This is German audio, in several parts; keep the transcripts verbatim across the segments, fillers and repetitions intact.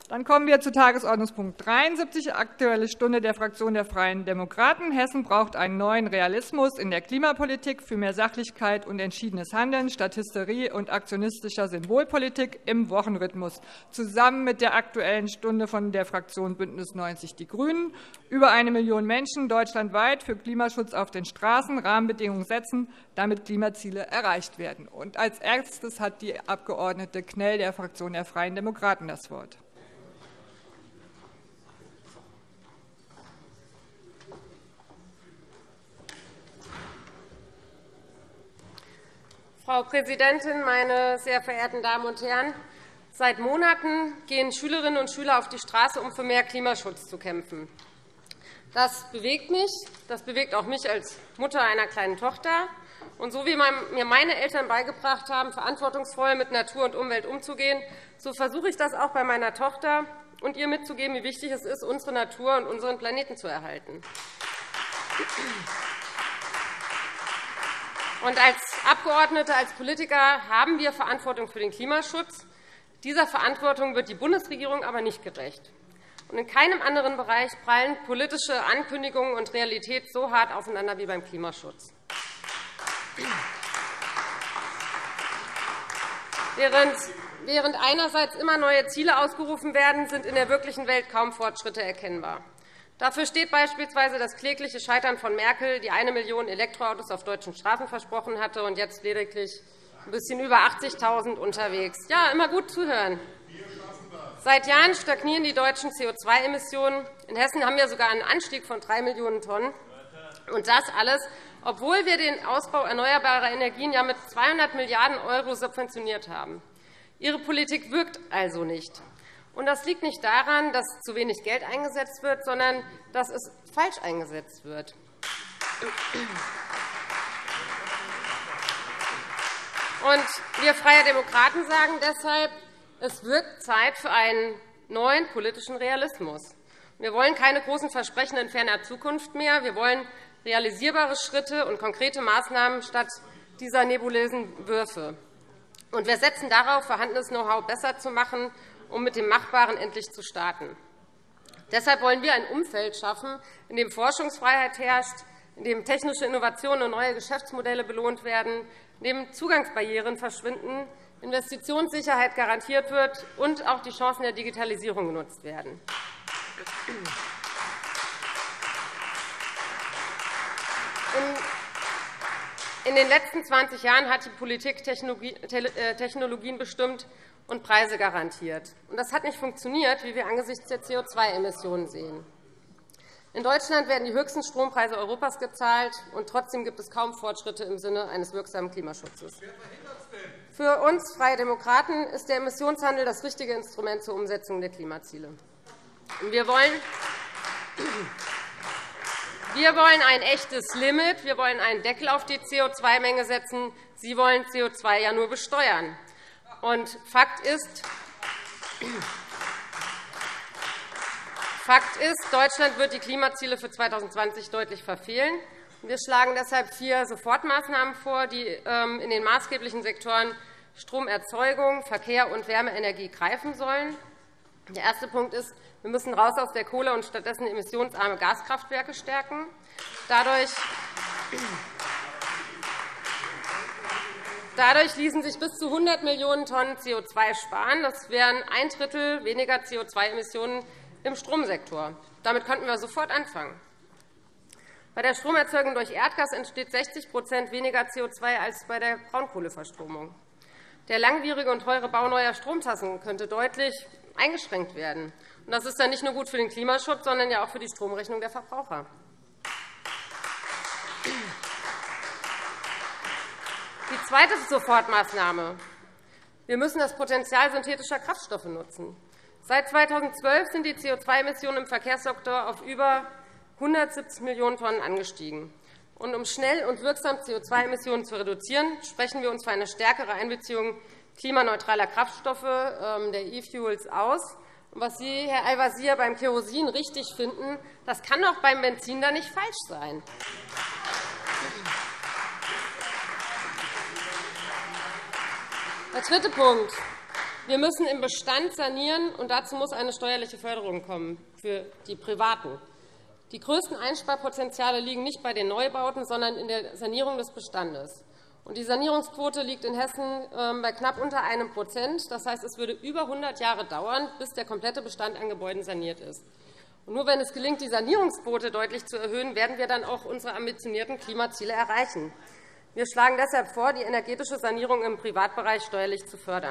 Dann kommen wir zu Tagesordnungspunkt dreiundsiebzig, Aktuelle Stunde der Fraktion der Freien Demokraten. Hessen braucht einen neuen Realismus in der Klimapolitik für mehr Sachlichkeit und entschiedenes Handeln statt Hysterie und aktionistischer Symbolpolitik im Wochenrhythmus. Zusammen mit der Aktuellen Stunde von der Fraktion Bündnis neunzig Die Grünen. Über eine Million Menschen deutschlandweit für Klimaschutz auf den Straßen Rahmenbedingungen setzen, damit Klimaziele erreicht werden. Und als erstes hat die Abgeordnete Knell der Fraktion der Freien Demokraten das Wort. Frau Präsidentin, meine sehr verehrten Damen und Herren! Seit Monaten gehen Schülerinnen und Schüler auf die Straße, um für mehr Klimaschutz zu kämpfen. Das bewegt mich. Das bewegt auch mich als Mutter einer kleinen Tochter. Und so wie mir meine Eltern beigebracht haben, verantwortungsvoll mit Natur und Umwelt umzugehen, so versuche ich das auch bei meiner Tochter und ihr mitzugeben, wie wichtig es ist, unsere Natur und unseren Planeten zu erhalten. Und als Abgeordnete, als Politiker haben wir Verantwortung für den Klimaschutz. Dieser Verantwortung wird die Bundesregierung aber nicht gerecht. Und in keinem anderen Bereich prallen politische Ankündigungen und Realität so hart aufeinander wie beim Klimaschutz. Während, während einerseits immer neue Ziele ausgerufen werden, sind in der wirklichen Welt kaum Fortschritte erkennbar. Dafür steht beispielsweise das klägliche Scheitern von Merkel, die eine Million Elektroautos auf deutschen Straßen versprochen hatte und jetzt lediglich ein bisschen über achtzigtausend unterwegs. Ja, immer gut zuhören. Seit Jahren stagnieren die deutschen C O zwei Emissionen. In Hessen haben wir sogar einen Anstieg von drei Millionen Tonnen. Und das alles, obwohl wir den Ausbau erneuerbarer Energien ja mit zweihundert Milliarden € subventioniert haben. Ihre Politik wirkt also nicht. Und das liegt nicht daran, dass zu wenig Geld eingesetzt wird, sondern dass es falsch eingesetzt wird. Und wir Freie Demokraten sagen deshalb, es wird Zeit für einen neuen politischen Realismus. Wir wollen keine großen Versprechen in ferner Zukunft mehr. Wir wollen realisierbare Schritte und konkrete Maßnahmen statt dieser nebulösen Würfe. Und wir setzen darauf, vorhandenes Know-how besser zu machen, um mit dem Machbaren endlich zu starten. Deshalb wollen wir ein Umfeld schaffen, in dem Forschungsfreiheit herrscht, in dem technische Innovationen und neue Geschäftsmodelle belohnt werden, in dem Zugangsbarrieren verschwinden, Investitionssicherheit garantiert wird und auch die Chancen der Digitalisierung genutzt werden. In den letzten zwanzig Jahren hat die Politik Technologien bestimmt und Preise garantiert. Das hat nicht funktioniert, wie wir angesichts der C O zwei Emissionen sehen. In Deutschland werden die höchsten Strompreise Europas gezahlt, und trotzdem gibt es kaum Fortschritte im Sinne eines wirksamen Klimaschutzes. Für uns Freie Demokraten ist der Emissionshandel das richtige Instrument zur Umsetzung der Klimaziele. Wir wollen Wir wollen ein echtes Limit. Wir wollen einen Deckel auf die C O zwei Menge setzen. Sie wollen C O zwei ja nur besteuern. Und Fakt ist, Fakt ist, Deutschland wird die Klimaziele für zweitausendzwanzig deutlich verfehlen. Wir schlagen deshalb vier Sofortmaßnahmen vor, die in den maßgeblichen Sektoren Stromerzeugung, Verkehr und Wärmeenergie greifen sollen. Der erste Punkt ist, wir müssen raus aus der Kohle und stattdessen emissionsarme Gaskraftwerke stärken. Dadurch Dadurch ließen sich bis zu hundert Millionen Tonnen C O zwei sparen. Das wären ein Drittel weniger C O zwei Emissionen im Stromsektor. Damit könnten wir sofort anfangen. Bei der Stromerzeugung durch Erdgas entsteht sechzig weniger C O zwei als bei der Braunkohleverstromung. Der langwierige und teure Bau neuer Stromtrassen könnte deutlich eingeschränkt werden. Das ist dann nicht nur gut für den Klimaschutz, sondern ja auch für die Stromrechnung der Verbraucher. Die zweite Sofortmaßnahme. Wir müssen das Potenzial synthetischer Kraftstoffe nutzen. Seit zweitausendzwölf sind die C O zwei Emissionen im Verkehrssektor auf über hundertsiebzig Millionen Tonnen angestiegen. Und um schnell und wirksam C O zwei Emissionen zu reduzieren, sprechen wir uns für eine stärkere Einbeziehung klimaneutraler Kraftstoffe, der E-Fuels, aus. Und was Sie, Herr Al-Wazir, beim Kerosin richtig finden, das kann auch beim Benzin da nicht falsch sein. Der dritte Punkt. Wir müssen im Bestand sanieren, und dazu muss eine steuerliche Förderung kommen für die Privaten. Die größten Einsparpotenziale liegen nicht bei den Neubauten, sondern in der Sanierung des Bestandes. Die Sanierungsquote liegt in Hessen bei knapp unter einem Prozent. Das heißt, es würde über hundert Jahre dauern, bis der komplette Bestand an Gebäuden saniert ist. Und nur wenn es gelingt, die Sanierungsquote deutlich zu erhöhen, werden wir dann auch unsere ambitionierten Klimaziele erreichen. Wir schlagen deshalb vor, die energetische Sanierung im Privatbereich steuerlich zu fördern.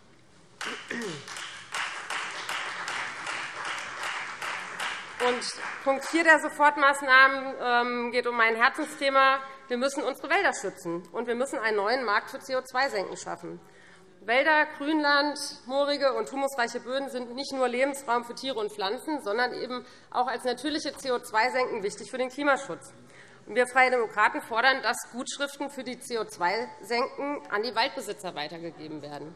Und Punkt vier der Sofortmaßnahmen geht um mein Herzensthema. Wir müssen unsere Wälder schützen, und wir müssen einen neuen Markt für C O zwei Senken schaffen. Wälder, Grünland, moorige und humusreiche Böden sind nicht nur Lebensraum für Tiere und Pflanzen, sondern eben auch als natürliche C O zwei Senken wichtig für den Klimaschutz. Wir Freie Demokraten fordern, dass Gutschriften für die C O zwei Senken an die Waldbesitzer weitergegeben werden.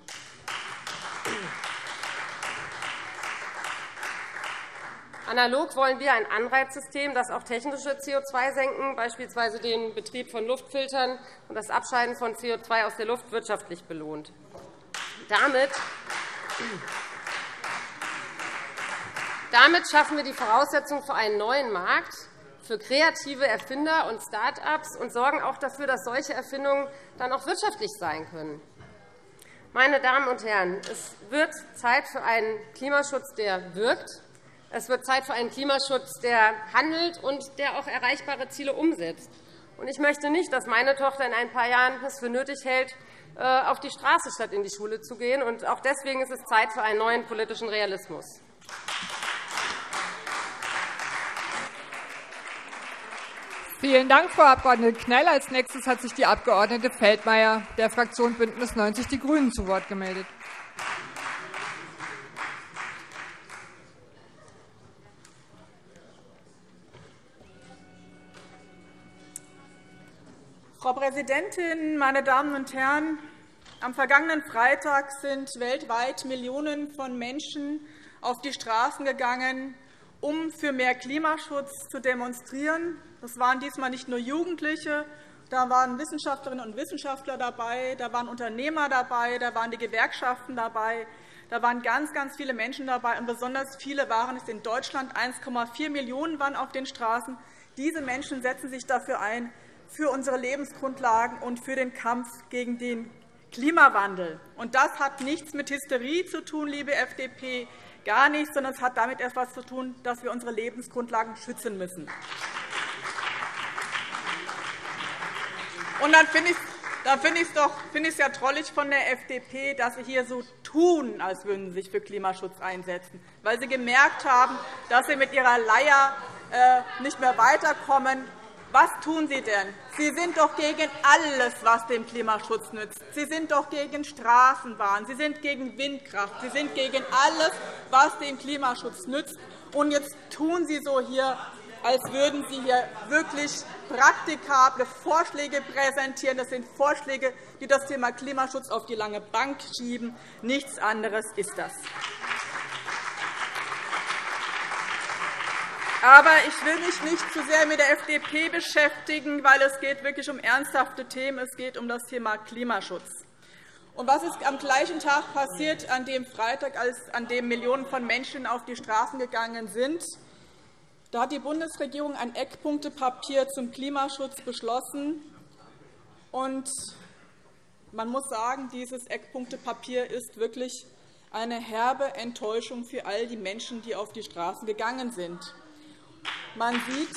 Analog wollen wir ein Anreizsystem, das auch technische C O zwei Senken, beispielsweise den Betrieb von Luftfiltern und das Abscheiden von C O zwei aus der Luft, wirtschaftlich belohnt. Damit, damit schaffen wir die Voraussetzungen für einen neuen Markt, für kreative Erfinder und Start-ups und sorgen auch dafür, dass solche Erfindungen dann auch wirtschaftlich sein können. Meine Damen und Herren, es wird Zeit für einen Klimaschutz, der wirkt. Es wird Zeit für einen Klimaschutz, der handelt und der auch erreichbare Ziele umsetzt. Ich möchte nicht, dass meine Tochter in ein paar Jahren es für nötig hält, auf die Straße statt in die Schule zu gehen. Auch deswegen ist es Zeit für einen neuen politischen Realismus. Vielen Dank, Frau Abg. Knell. Als nächstes hat sich die Abg. Feldmayer der Fraktion BÜNDNIS neunzig die GRÜNEN zu Wort gemeldet. Frau Präsidentin, meine Damen und Herren! Am vergangenen Freitag sind weltweit Millionen von Menschen auf die Straßen gegangen, um für mehr Klimaschutz zu demonstrieren. Das waren diesmal nicht nur Jugendliche, da waren Wissenschaftlerinnen und Wissenschaftler dabei, da waren Unternehmer dabei, da waren die Gewerkschaften dabei, da waren ganz, ganz viele Menschen dabei, und besonders viele waren es in Deutschland. eins Komma vier Millionen waren auf den Straßen. Diese Menschen setzen sich dafür ein, für unsere Lebensgrundlagen und für den Kampf gegen den Klimawandel. Und das hat nichts mit Hysterie zu tun, liebe F D P, gar nichts, sondern es hat damit etwas zu tun, dass wir unsere Lebensgrundlagen schützen müssen. Und dann finde ich es find doch, find ja drollig von der F D P, dass Sie hier so tun, als würden Sie sich für Klimaschutz einsetzen, weil Sie gemerkt haben, dass Sie mit Ihrer Leier nicht mehr weiterkommen. Was tun Sie denn? Sie sind doch gegen alles, was dem Klimaschutz nützt. Sie sind doch gegen Straßenbahnen, Sie sind gegen Windkraft, Sie sind gegen alles, was dem Klimaschutz nützt. Und jetzt tun Sie so hier, als würden Sie hier wirklich praktikable Vorschläge präsentieren. Das sind Vorschläge, die das Thema Klimaschutz auf die lange Bank schieben. Nichts anderes ist das. Aber ich will mich nicht zu sehr mit der F D P beschäftigen, weil es geht wirklich um ernsthafte Themen. Es geht um das Thema Klimaschutz. Und was ist am gleichen Tag passiert, an dem Freitag, als an dem Millionen von Menschen auf die Straßen gegangen sind? Da hat die Bundesregierung ein Eckpunktepapier zum Klimaschutz beschlossen. Und man muss sagen, dieses Eckpunktepapier ist wirklich eine herbe Enttäuschung für all die Menschen, die auf die Straßen gegangen sind. Man sieht,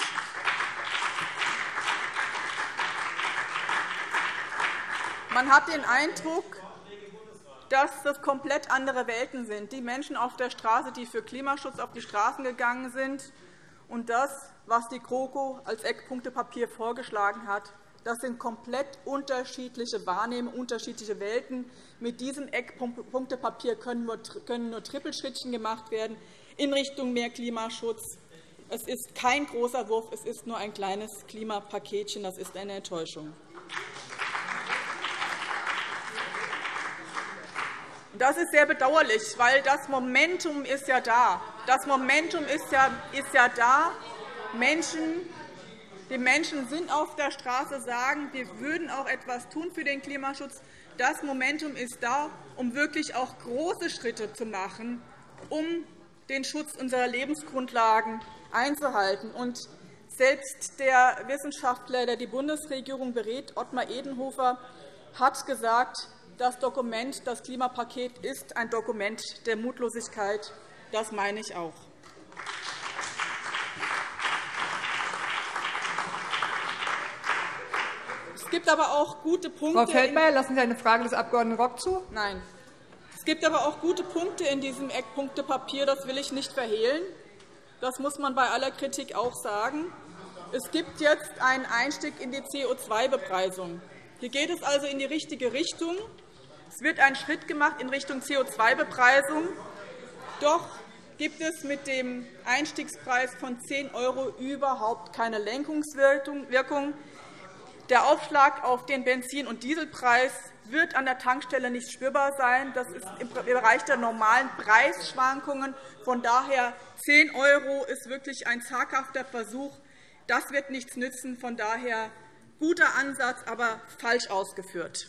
man hat den Eindruck, dass das komplett andere Welten sind. Die Menschen auf der Straße, die für Klimaschutz auf die Straßen gegangen sind, und das, was die GroKo als Eckpunktepapier vorgeschlagen hat, das sind komplett unterschiedliche Wahrnehmungen, unterschiedliche Welten. Mit diesem Eckpunktepapier können nur Trippelschrittchen gemacht werden in Richtung mehr Klimaschutz. Es ist kein großer Wurf, es ist nur ein kleines Klimapaketchen. Das ist eine Enttäuschung. Das ist sehr bedauerlich, weil das Momentum ist ja da. Das Momentum ist ja, ist ja da. Menschen, die Menschen sind auf der Straße, sagen, wir würden auch etwas tun für den Klimaschutz. Das Momentum ist da, um wirklich auch große Schritte zu machen, um den Schutz unserer Lebensgrundlagen einzuhalten. Und selbst der Wissenschaftler, der die Bundesregierung berät, Ottmar Edenhofer, hat gesagt, das Dokument, das Klimapaket, ist ein Dokument der Mutlosigkeit. Das meine ich auch. Es gibt aber auch gute Punkte. Frau Feldmayer, lassen Sie eine Frage des Abg. Rock zu? Nein. Es gibt aber auch gute Punkte in diesem Eckpunktepapier. Das will ich nicht verhehlen. Das muss man bei aller Kritik auch sagen. Es gibt jetzt einen Einstieg in die C O zwei Bepreisung. Hier geht es also in die richtige Richtung. Es wird ein Schritt gemacht in Richtung C O zwei Bepreisung. Doch gibt es mit dem Einstiegspreis von zehn € überhaupt keine Lenkungswirkung. Der Aufschlag auf den Benzin- und Dieselpreis wird an der Tankstelle nicht spürbar sein. Das ist im Bereich der normalen Preisschwankungen. Von daher zehn € ist wirklich ein zaghafter Versuch. Das wird nichts nützen. Von daher guter Ansatz, aber falsch ausgeführt.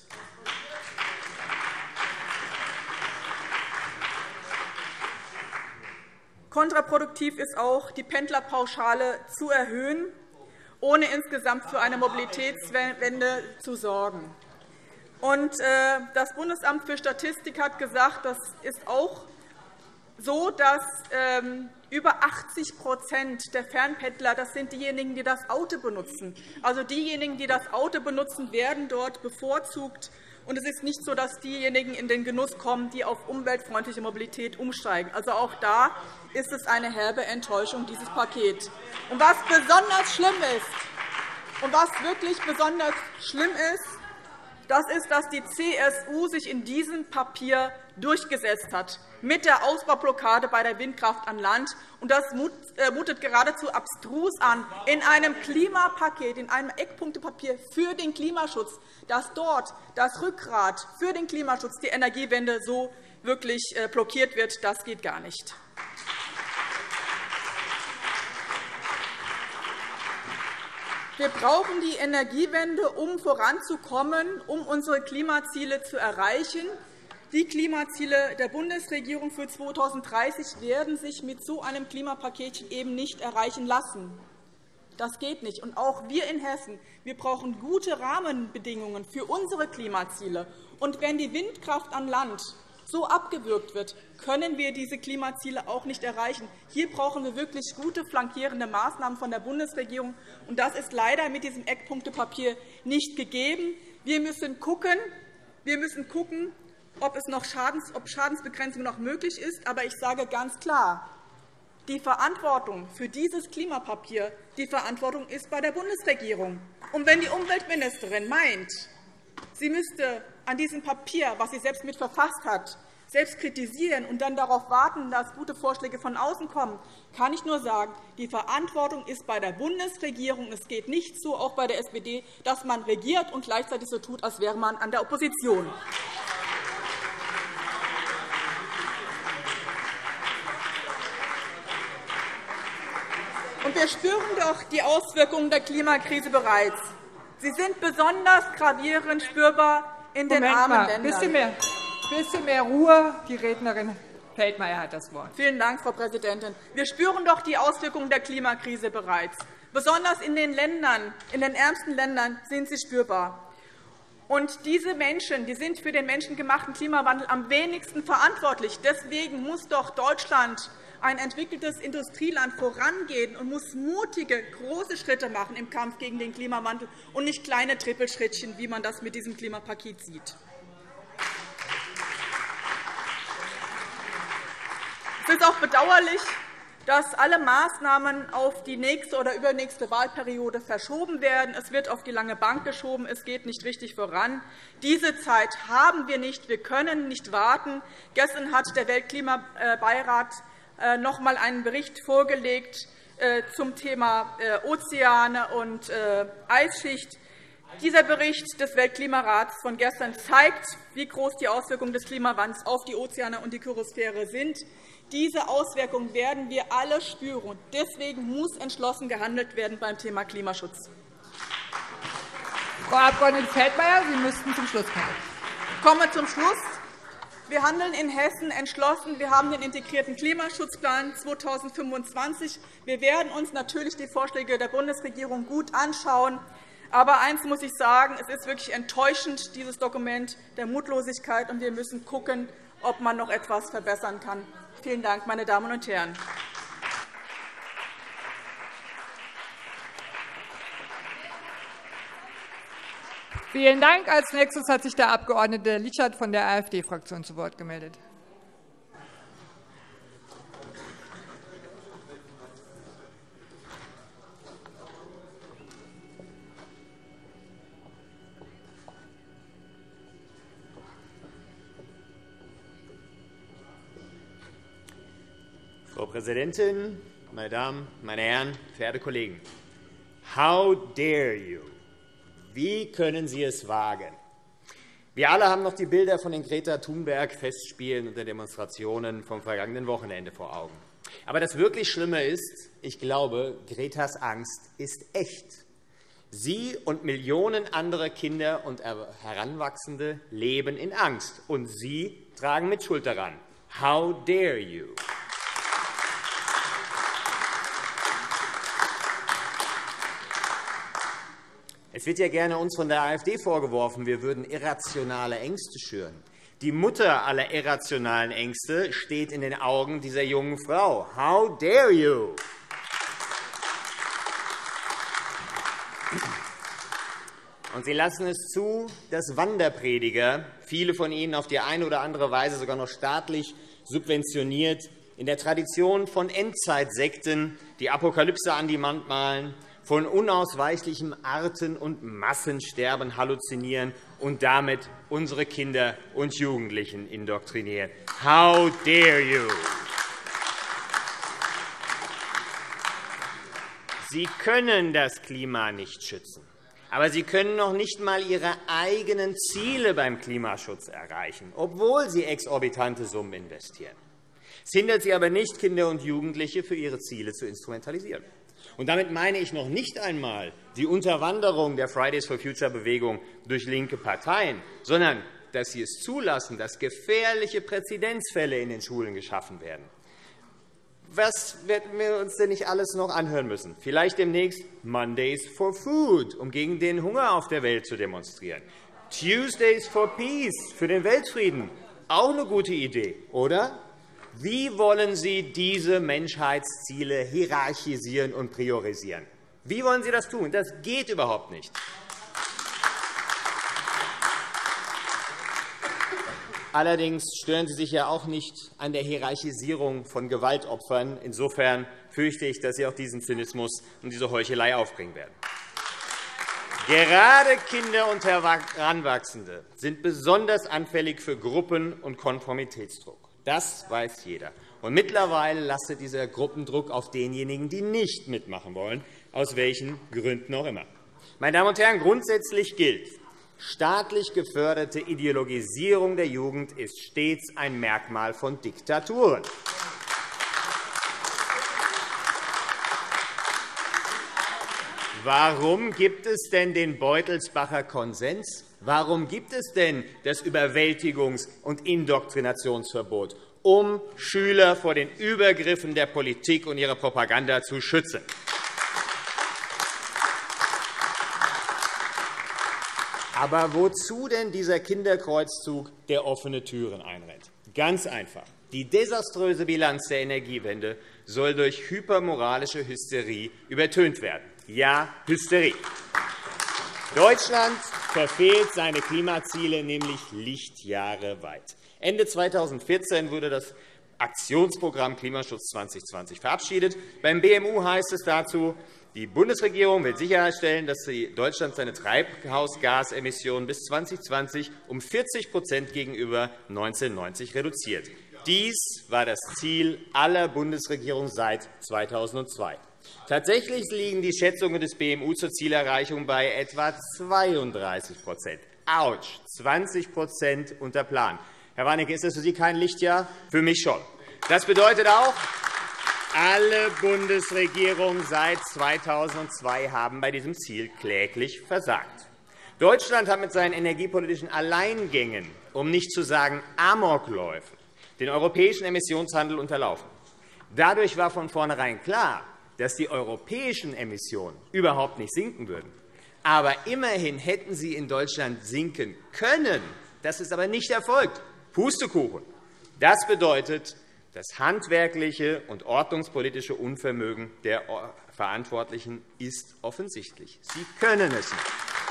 Kontraproduktiv ist auch, die Pendlerpauschale zu erhöhen, ohne insgesamt für eine Mobilitätswende zu sorgen. Das Bundesamt für Statistik hat gesagt, das ist auch so, dass über achtzig der Fernpendler das sind diejenigen, die das Auto benutzen. Also diejenigen, die das Auto benutzen, werden dort bevorzugt. Und es ist nicht so, dass diejenigen in den Genuss kommen, die auf umweltfreundliche Mobilität umsteigen. Also auch da ist es eine herbe Enttäuschung, dieses Paket. Und was besonders schlimm ist, und was wirklich besonders schlimm ist, das ist, dass die C S U sich in diesem Papier durchgesetzt hat mit der Ausbaublockade bei der Windkraft an Land. Und das mutet geradezu abstrus an, in einem Klimapaket, in einem Eckpunktepapier für den Klimaschutz, dass dort das Rückgrat für den Klimaschutz, die Energiewende, so wirklich blockiert wird. Das geht gar nicht. Wir brauchen die Energiewende, um voranzukommen, um unsere Klimaziele zu erreichen. Die Klimaziele der Bundesregierung für zweitausenddreißig werden sich mit so einem Klimapaket eben nicht erreichen lassen. Das geht nicht. Und auch wir in Hessen, wir brauchen gute Rahmenbedingungen für unsere Klimaziele. Und wenn die Windkraft an Land so abgewürgt wird, können wir diese Klimaziele auch nicht erreichen. Hier brauchen wir wirklich gute flankierende Maßnahmen von der Bundesregierung. Und das ist leider mit diesem Eckpunktepapier nicht gegeben. Wir müssen schauen, wir müssen gucken, ob, es noch Schadens, ob Schadensbegrenzung noch möglich ist. Aber ich sage ganz klar, die Verantwortung für dieses Klimapapier die Verantwortung ist bei der Bundesregierung. Und wenn die Umweltministerin meint, sie müsste an diesem Papier, das sie selbst mit verfasst hat, selbst kritisieren und dann darauf warten, dass gute Vorschläge von außen kommen, kann ich nur sagen, die Verantwortung ist bei der Bundesregierung. Es geht nicht so, auch bei der S P D, dass man regiert und gleichzeitig so tut, als wäre man an der Opposition. Und wir spüren doch die Auswirkungen der Klimakrise bereits. Sie sind besonders gravierend spürbar in den Moment armen mal. Ländern. Bisschen mehr, bisschen mehr Ruhe. Die Rednerin Feldmayer hat das Wort. Vielen Dank, Frau Präsidentin. Wir spüren doch die Auswirkungen der Klimakrise bereits. Besonders in den Ländern, in den ärmsten Ländern sind sie spürbar. Und diese Menschen, die sind für den menschengemachten Klimawandel am wenigsten verantwortlich. Deswegen muss doch Deutschland, ein entwickeltes Industrieland, vorangehen und muss mutige, große Schritte machen im Kampf gegen den Klimawandel und nicht kleine Trippelschrittchen, wie man das mit diesem Klimapaket sieht. Es ist auch bedauerlich, dass alle Maßnahmen auf die nächste oder übernächste Wahlperiode verschoben werden. Es wird auf die lange Bank geschoben. Es geht nicht richtig voran. Diese Zeit haben wir nicht. Wir können nicht warten. Gestern hat der Weltklimabeirat noch einmal einen Bericht vorgelegt zum Thema Ozeane und Eisschicht. Dieser Bericht des Weltklimarats von gestern zeigt, wie groß die Auswirkungen des Klimawandels auf die Ozeane und die Kryosphäre sind. Diese Auswirkungen werden wir alle spüren. Deswegen muss entschlossen gehandelt werden beim Thema Klimaschutz. Frau Abg. Feldmayer, Sie müssten zum Schluss kommen. komme zum Schluss. Wir handeln in Hessen entschlossen. Wir haben den integrierten Klimaschutzplan zweitausendfünfundzwanzig. Wir werden uns natürlich die Vorschläge der Bundesregierung gut anschauen. Aber eines muss ich sagen, es ist wirklich enttäuschend, dieses Dokument der Mutlosigkeit, und wir müssen schauen, ob man noch etwas verbessern kann. Vielen Dank, meine Damen und Herren. Vielen Dank. Als nächstes hat sich der Abg. Lichert von der AfD-Fraktion zu Wort gemeldet. Frau Präsidentin, meine Damen, meine Herren, verehrte Kollegen! How dare you? Wie können Sie es wagen? Wir alle haben noch die Bilder von den Greta Thunberg-Festspielen und der Demonstrationen vom vergangenen Wochenende vor Augen. Aber das wirklich Schlimme ist, ich glaube, Gretas Angst ist echt. Sie und Millionen andere Kinder und Heranwachsende leben in Angst, und Sie tragen Mitschuld daran. How dare you? Es wird ja gerne uns von der AfD vorgeworfen, wir würden irrationale Ängste schüren. Die Mutter aller irrationalen Ängste steht in den Augen dieser jungen Frau. How dare you? Und Sie lassen es zu, dass Wanderprediger, viele von ihnen auf die eine oder andere Weise sogar noch staatlich subventioniert, in der Tradition von Endzeitsekten die Apokalypse an die Wand malen, von unausweichlichem Arten- und Massensterben halluzinieren und damit unsere Kinder und Jugendlichen indoktrinieren. How dare you? Sie können das Klima nicht schützen, aber Sie können noch nicht einmal Ihre eigenen Ziele beim Klimaschutz erreichen, obwohl Sie exorbitante Summen investieren. Es hindert Sie aber nicht, Kinder und Jugendliche für ihre Ziele zu instrumentalisieren. Und damit meine ich noch nicht einmal die Unterwanderung der Fridays for Future-Bewegung durch linke Parteien, sondern dass sie es zulassen, dass gefährliche Präzedenzfälle in den Schulen geschaffen werden. Was werden wir uns denn nicht alles noch anhören müssen? Vielleicht demnächst Mondays for Food, um gegen den Hunger auf der Welt zu demonstrieren. Tuesdays for Peace, für den Weltfrieden. Auch eine gute Idee, oder? Wie wollen Sie diese Menschheitsziele hierarchisieren und priorisieren? Wie wollen Sie das tun? Das geht überhaupt nicht. Allerdings stören Sie sich ja auch nicht an der Hierarchisierung von Gewaltopfern. Insofern fürchte ich, dass Sie auch diesen Zynismus und diese Heuchelei aufbringen werden. Gerade Kinder und Heranwachsende sind besonders anfällig für Gruppen- und Konformitätsdruck. Das weiß jeder. Und mittlerweile lastet dieser Gruppendruck auf denjenigen, die nicht mitmachen wollen, aus welchen Gründen auch immer. Meine Damen und Herren, grundsätzlich gilt, staatlich geförderte Ideologisierung der Jugend ist stets ein Merkmal von Diktaturen. Warum gibt es denn den Beutelsbacher Konsens? Warum gibt es denn das Überwältigungs- und Indoktrinationsverbot? Um Schüler vor den Übergriffen der Politik und ihrer Propaganda zu schützen. Aber wozu denn dieser Kinderkreuzzug, der offene Türen einrennt? Ganz einfach. Die desaströse Bilanz der Energiewende soll durch hypermoralische Hysterie übertönt werden. Ja, Hysterie. Deutschland verfehlt seine Klimaziele nämlich Lichtjahre weit. Ende zweitausendvierzehn wurde das Aktionsprogramm Klimaschutz zwanzig zwanzig verabschiedet. Beim B M U heißt es dazu, die Bundesregierung will sicherstellen, dass Deutschland seine Treibhausgasemissionen bis zweitausendzwanzig um vierzig gegenüber neunzehnhundertneunzig reduziert. Dies war das Ziel aller Bundesregierungen seit zweitausendzwei. Tatsächlich liegen die Schätzungen des B M U zur Zielerreichung bei etwa zweiunddreißig Autsch, zwanzig unter Plan. Herr Warnecke, ist das für Sie kein Lichtjahr? Für mich schon. Das bedeutet auch, alle Bundesregierungen seit zweitausendzwei haben bei diesem Ziel kläglich versagt. Deutschland hat mit seinen energiepolitischen Alleingängen um nicht zu sagen Amokläufen, den europäischen Emissionshandel unterlaufen. Dadurch war von vornherein klar, dass die europäischen Emissionen überhaupt nicht sinken würden. Aber immerhin hätten sie in Deutschland sinken können. Das ist aber nicht erfolgt. Pustekuchen. Das bedeutet, das handwerkliche und ordnungspolitische Unvermögen der Verantwortlichen ist offensichtlich. Sie können es nicht.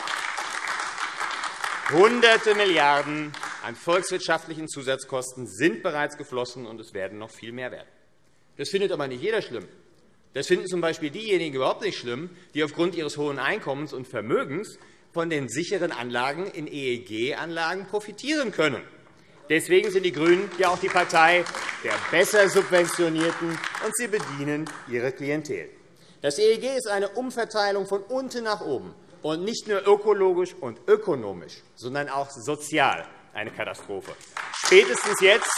Hunderte Milliarden an volkswirtschaftlichen Zusatzkosten sind bereits geflossen, und es werden noch viel mehr werden. Das findet aber nicht jeder schlimm. Das finden z. B. diejenigen überhaupt nicht schlimm, die aufgrund ihres hohen Einkommens und Vermögens von den sicheren Anlagen in E E G-Anlagen profitieren können. Deswegen sind die GRÜNEN ja auch die Partei der besser Subventionierten, und sie bedienen ihre Klientel. Das E E G ist eine Umverteilung von unten nach oben, und nicht nur ökologisch und ökonomisch, sondern auch sozial eine Katastrophe. Spätestens jetzt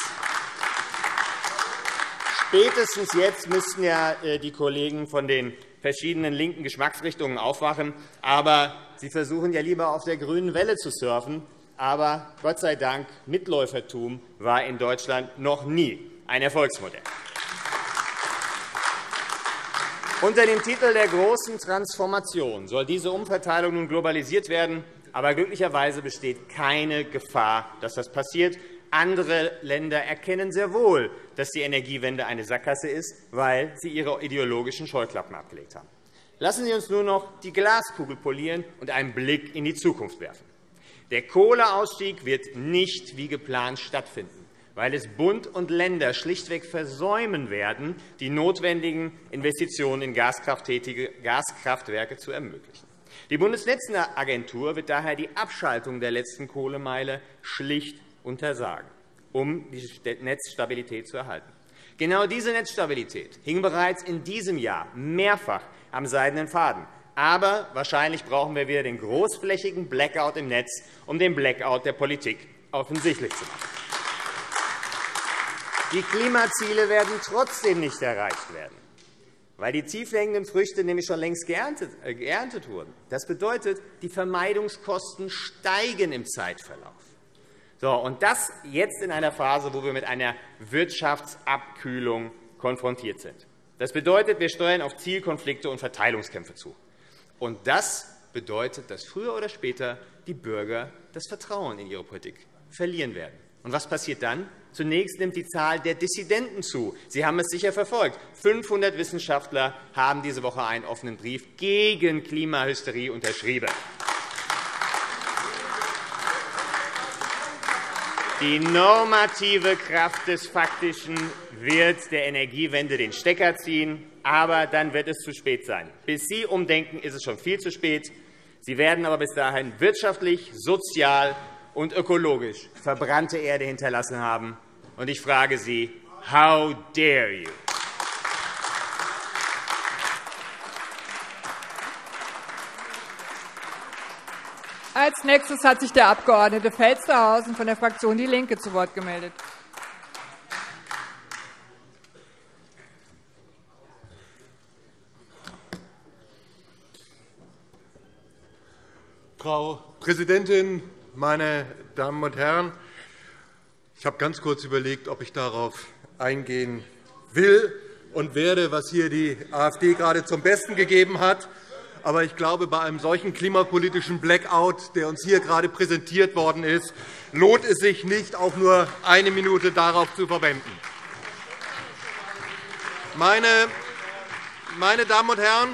Spätestens jetzt müssten ja die Kollegen von den verschiedenen linken Geschmacksrichtungen aufwachen. Aber sie versuchen ja lieber auf der grünen Welle zu surfen. Aber Gott sei Dank, Mitläufertum war in Deutschland noch nie ein Erfolgsmodell. Unter dem Titel der großen Transformation soll diese Umverteilung nun globalisiert werden. Aber glücklicherweise besteht keine Gefahr, dass das passiert. Andere Länder erkennen sehr wohl, dass die Energiewende eine Sackgasse ist, weil sie ihre ideologischen Scheuklappen abgelegt haben. Lassen Sie uns nur noch die Glaskugel polieren und einen Blick in die Zukunft werfen. Der Kohleausstieg wird nicht wie geplant stattfinden, weil es Bund und Länder schlichtweg versäumen werden, die notwendigen Investitionen in gaskrafttätige Gaskraftwerke zu ermöglichen. Die Bundesnetzagentur wird daher die Abschaltung der letzten Kohlemeile schlicht untersagen, um die Netzstabilität zu erhalten. Genau diese Netzstabilität hing bereits in diesem Jahr mehrfach am seidenen Faden. Aber wahrscheinlich brauchen wir wieder den großflächigen Blackout im Netz, um den Blackout der Politik offensichtlich zu machen. Die Klimaziele werden trotzdem nicht erreicht werden, weil die tiefhängenden Früchte nämlich schon längst geerntet, äh, geerntet wurden. Das bedeutet, die Vermeidungskosten steigen im Zeitverlauf. So, und das jetzt in einer Phase, wo wir mit einer Wirtschaftsabkühlung konfrontiert sind. Das bedeutet, wir steuern auf Zielkonflikte und Verteilungskämpfe zu. Und das bedeutet, dass früher oder später die Bürger das Vertrauen in ihre Politik verlieren werden. Und was passiert dann? Zunächst nimmt die Zahl der Dissidenten zu. Sie haben es sicher verfolgt. fünfhundert Wissenschaftler haben diese Woche einen offenen Brief gegen Klimahysterie unterschrieben. Die normative Kraft des Faktischen wird der Energiewende den Stecker ziehen. Aber dann wird es zu spät sein. Bis Sie umdenken, ist es schon viel zu spät. Sie werden aber bis dahin wirtschaftlich, sozial und ökologisch verbrannte Erde hinterlassen haben. Und ich frage Sie, how dare you? Als nächstes hat sich der Abg. Felstehausen von der Fraktion DIE LINKE zu Wort gemeldet. Frau Präsidentin, meine Damen und Herren! Ich habe ganz kurz überlegt, ob ich darauf eingehen will und werde, was hier die AfD gerade zum Besten gegeben hat. Aber ich glaube, bei einem solchen klimapolitischen Blackout, der uns hier gerade präsentiert worden ist, lohnt es sich nicht, auch nur eine Minute darauf zu verwenden. Meine Damen und Herren,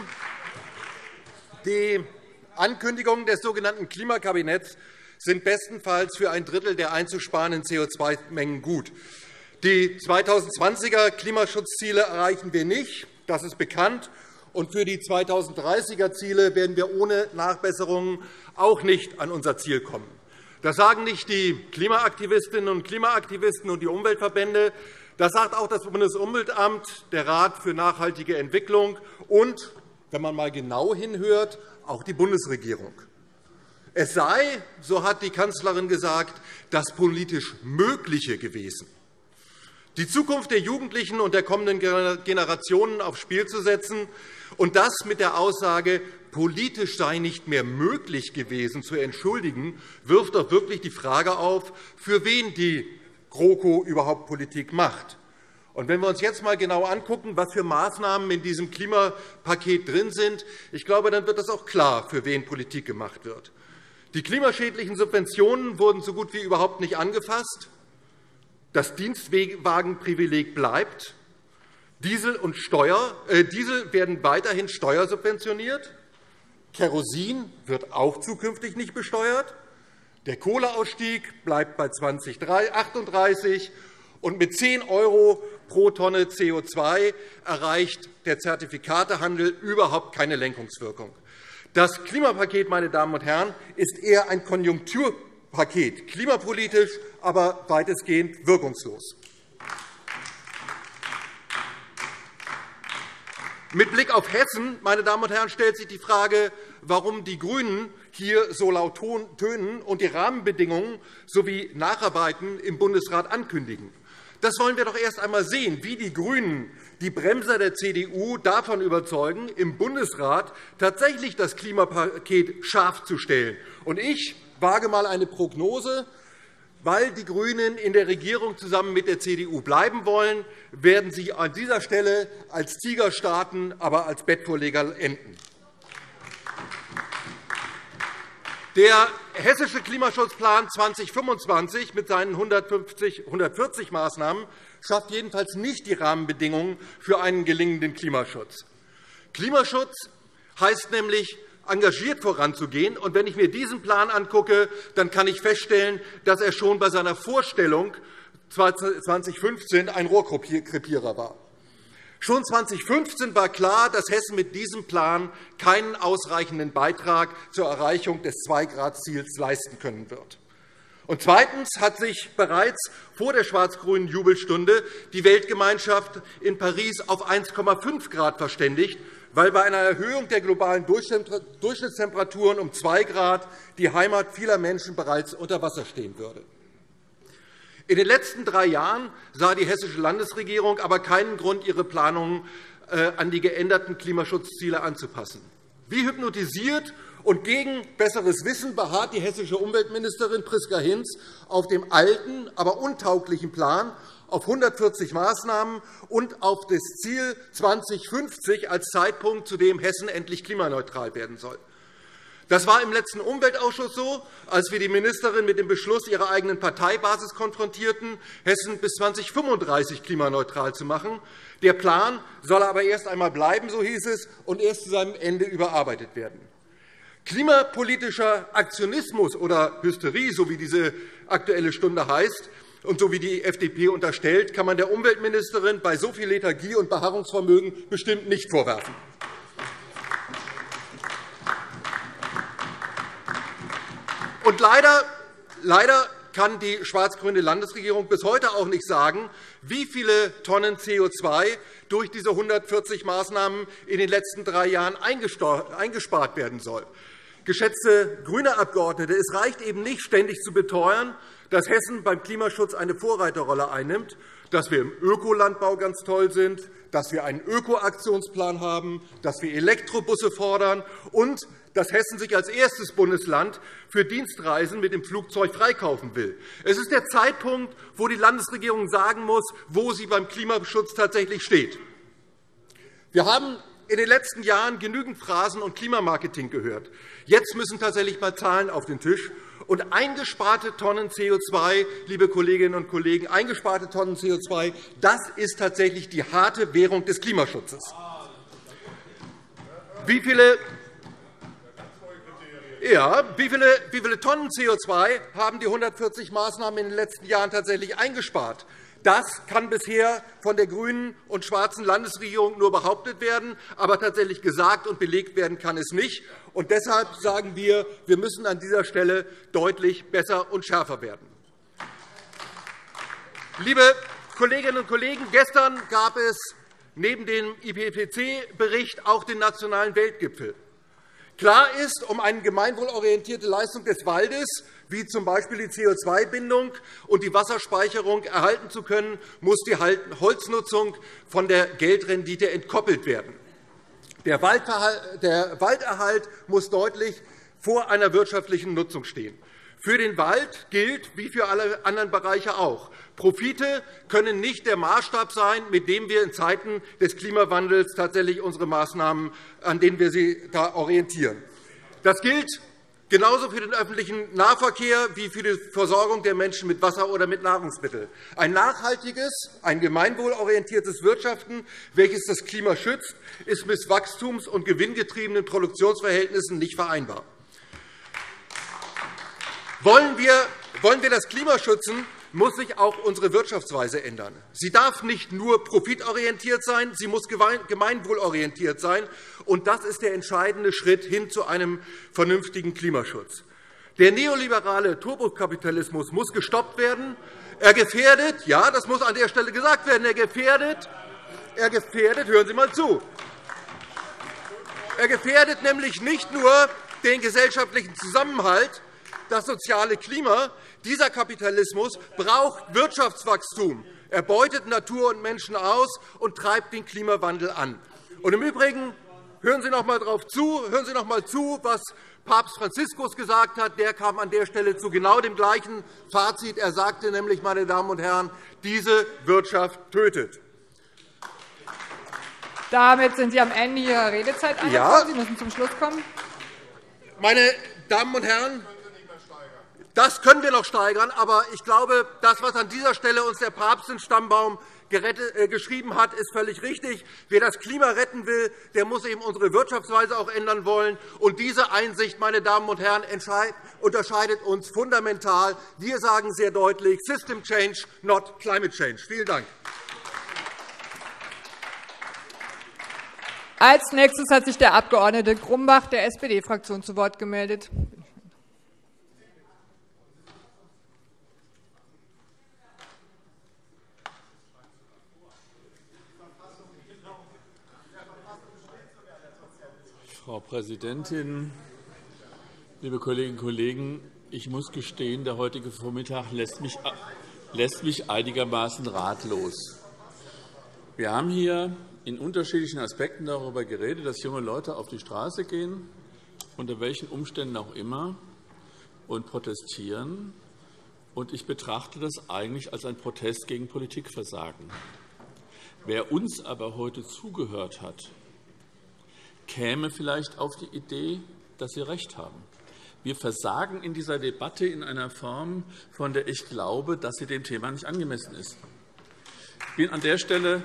die Ankündigungen des sogenannten Klimakabinetts sind bestenfalls für ein Drittel der einzusparenden C O zwei Mengen gut. Die zweitausendzwanziger Klimaschutzziele erreichen wir nicht, das ist bekannt. Und für die zweitausenddreißiger Ziele werden wir ohne Nachbesserungen auch nicht an unser Ziel kommen. Das sagen nicht die Klimaaktivistinnen und Klimaaktivisten und die Umweltverbände. Das sagt auch das Bundesumweltamt, der Rat für nachhaltige Entwicklung und, wenn man einmal genau hinhört, auch die Bundesregierung. Es sei, so hat die Kanzlerin gesagt, das politisch Mögliche gewesen, die Zukunft der Jugendlichen und der kommenden Generationen aufs Spiel zu setzen, und das mit der Aussage, politisch sei nicht mehr möglich gewesen, zu entschuldigen, wirft doch wirklich die Frage auf, für wen die GroKo überhaupt Politik macht. Und wenn wir uns jetzt einmal genau anschauen, was für Maßnahmen in diesem Klimapaket drin sind, ich glaube, dann wird das auch klar, für wen Politik gemacht wird. Die klimaschädlichen Subventionen wurden so gut wie überhaupt nicht angefasst. Das Dienstwagenprivileg bleibt. Diesel, und Steuer, äh, Diesel werden weiterhin steuersubventioniert. Kerosin wird auch zukünftig nicht besteuert. Der Kohleausstieg bleibt bei zweitausendachtunddreißig. Und mit zehn € pro Tonne C O zwei erreicht der Zertifikatehandel überhaupt keine Lenkungswirkung. Das Klimapaket, meine Damen und Herren, ist eher ein Konjunkturpaket, klimapolitisch, aber weitestgehend wirkungslos. Mit Blick auf Hessen, meine Damen und Herren, stellt sich die Frage, warum die GRÜNEN hier so laut tönen und die Rahmenbedingungen sowie Nacharbeiten im Bundesrat ankündigen. Das wollen wir doch erst einmal sehen, wie die GRÜNEN die Bremser der C D U davon überzeugen, im Bundesrat tatsächlich das Klimapaket scharf zu stellen. Und ich wage einmal eine Prognose. Weil die GRÜNEN in der Regierung zusammen mit der C D U bleiben wollen, werden sie an dieser Stelle als Tiger starten, aber als Bettvorleger enden. Der Hessische Klimaschutzplan zweitausendfünfundzwanzig mit seinen hundertvierzig Maßnahmen schafft jedenfalls nicht die Rahmenbedingungen für einen gelingenden Klimaschutz. Klimaschutz heißt nämlich, engagiert voranzugehen. Und wenn ich mir diesen Plan angucke, dann kann ich feststellen, dass er schon bei seiner Vorstellung zweitausendfünfzehn ein Rohrkrepierer war. Schon zweitausendfünfzehn war klar, dass Hessen mit diesem Plan keinen ausreichenden Beitrag zur Erreichung des zwei Grad Ziels leisten können wird. Und zweitens hat sich bereits vor der schwarz-grünen Jubelstunde die Weltgemeinschaft in Paris auf eins Komma fünf Grad verständigt, weil bei einer Erhöhung der globalen Durchschnittstemperaturen um zwei Grad die Heimat vieler Menschen bereits unter Wasser stehen würde. In den letzten drei Jahren sah die Hessische Landesregierung aber keinen Grund, ihre Planungen an die geänderten Klimaschutzziele anzupassen. Wie hypnotisiert und gegen besseres Wissen beharrt die hessische Umweltministerin Priska Hinz auf dem alten, aber untauglichen Plan, auf hundertvierzig Maßnahmen und auf das Ziel zweitausendfünfzig als Zeitpunkt, zu dem Hessen endlich klimaneutral werden soll. Das war im letzten Umweltausschuss so, als wir die Ministerin mit dem Beschluss ihrer eigenen Parteibasis konfrontierten, Hessen bis zweitausendfünfunddreißig klimaneutral zu machen. Der Plan soll aber erst einmal bleiben, so hieß es, und erst zu seinem Ende überarbeitet werden. Klimapolitischer Aktionismus oder Hysterie, so wie diese Aktuelle Stunde heißt, und so wie die F D P unterstellt, kann man der Umweltministerin bei so viel Lethargie und Beharrungsvermögen bestimmt nicht vorwerfen. Und leider, leider kann die schwarz-grüne Landesregierung bis heute auch nicht sagen, wie viele Tonnen C O zwei durch diese hundertvierzig Maßnahmen in den letzten drei Jahren eingespart werden soll. Geschätzte grüne Abgeordnete, es reicht eben nicht, ständig zu beteuern, dass Hessen beim Klimaschutz eine Vorreiterrolle einnimmt, dass wir im Ökolandbau ganz toll sind, dass wir einen Ökoaktionsplan haben, dass wir Elektrobusse fordern und dass Hessen sich als erstes Bundesland für Dienstreisen mit dem Flugzeug freikaufen will. Es ist der Zeitpunkt, wo die Landesregierung sagen muss, wo sie beim Klimaschutz tatsächlich steht. Wir haben in den letzten Jahren genügend Phrasen und Klimamarketing gehört. Jetzt müssen tatsächlich einmal Zahlen auf den Tisch. Und eingesparte Tonnen C O zwei, liebe Kolleginnen und Kollegen, eingesparte Tonnen C O zwei, das ist tatsächlich die harte Währung des Klimaschutzes. Wie viele Ja, wie viele, wie viele Tonnen C O zwei haben die hundertvierzig Maßnahmen in den letzten Jahren tatsächlich eingespart? Das kann bisher von der grünen und schwarzen Landesregierung nur behauptet werden, aber tatsächlich gesagt und belegt werden kann es nicht. Und deshalb sagen wir, wir müssen an dieser Stelle deutlich besser und schärfer werden. Liebe Kolleginnen und Kollegen, gestern gab es neben dem I P C C-Bericht auch den Nationalen Weltgipfel. Klar ist, um eine gemeinwohlorientierte Leistung des Waldes, wie z. B. die C O zwei Bindung und die Wasserspeicherung, erhalten zu können, muss die Holznutzung von der Geldrendite entkoppelt werden. Der Walderhalt muss deutlich vor einer wirtschaftlichen Nutzung stehen. Für den Wald gilt, wie für alle anderen Bereiche auch, Profite können nicht der Maßstab sein, mit dem wir in Zeiten des Klimawandels tatsächlich unsere Maßnahmen, an denen wir sie da orientieren. Das gilt genauso für den öffentlichen Nahverkehr wie für die Versorgung der Menschen mit Wasser oder mit Nahrungsmitteln. Ein nachhaltiges, ein gemeinwohlorientiertes Wirtschaften, welches das Klima schützt, ist mit wachstums- und gewinngetriebenen Produktionsverhältnissen nicht vereinbar. Wollen wir, wollen wir das Klima schützen, muss sich auch unsere Wirtschaftsweise ändern. Sie darf nicht nur profitorientiert sein, sie muss gemeinwohlorientiert sein. Und das ist der entscheidende Schritt hin zu einem vernünftigen Klimaschutz. Der neoliberale Turbokapitalismus muss gestoppt werden. Er gefährdet, ja, das muss an der Stelle gesagt werden, er gefährdet, er gefährdet, hören Sie einmal zu, er gefährdet nämlich nicht nur den gesellschaftlichen Zusammenhalt, das soziale Klima. Dieser Kapitalismus braucht Wirtschaftswachstum. Er beutet Natur und Menschen aus und treibt den Klimawandel an. Und im Übrigen hören Sie noch einmal darauf zu, hören Sie noch einmal zu, was Papst Franziskus gesagt hat. Der kam an der Stelle zu genau dem gleichen Fazit. Er sagte nämlich, meine Damen und Herren, diese Wirtschaft tötet. Damit sind Sie am Ende Ihrer Redezeit angekommen. Ja. Sie müssen zum Schluss kommen. Meine Damen und Herren, das können wir noch steigern. Aber ich glaube, das, was an dieser Stelle uns der Papst in Stammbaum gerettet, äh, geschrieben hat, ist völlig richtig. Wer das Klima retten will, der muss eben unsere Wirtschaftsweise auch ändern wollen. Und diese Einsicht, meine Damen und Herren, unterscheidet uns fundamental. Wir sagen sehr deutlich, System Change, not Climate Change. Vielen Dank. Als nächstes hat sich der Abg. Grumbach der S P D-Fraktion zu Wort gemeldet. Frau Präsidentin, liebe Kolleginnen und Kollegen! Ich muss gestehen, der heutige Vormittag lässt mich, lässt mich einigermaßen ratlos. Wir haben hier in unterschiedlichen Aspekten darüber geredet, dass junge Leute auf die Straße gehen, unter welchen Umständen auch immer, und protestieren. Und ich betrachte das eigentlich als einen Protest gegen Politikversagen. Wer uns aber heute zugehört hat, käme vielleicht auf die Idee, dass Sie recht haben. Wir versagen in dieser Debatte in einer Form, von der ich glaube, dass sie dem Thema nicht angemessen ist. Ich bin an der Stelle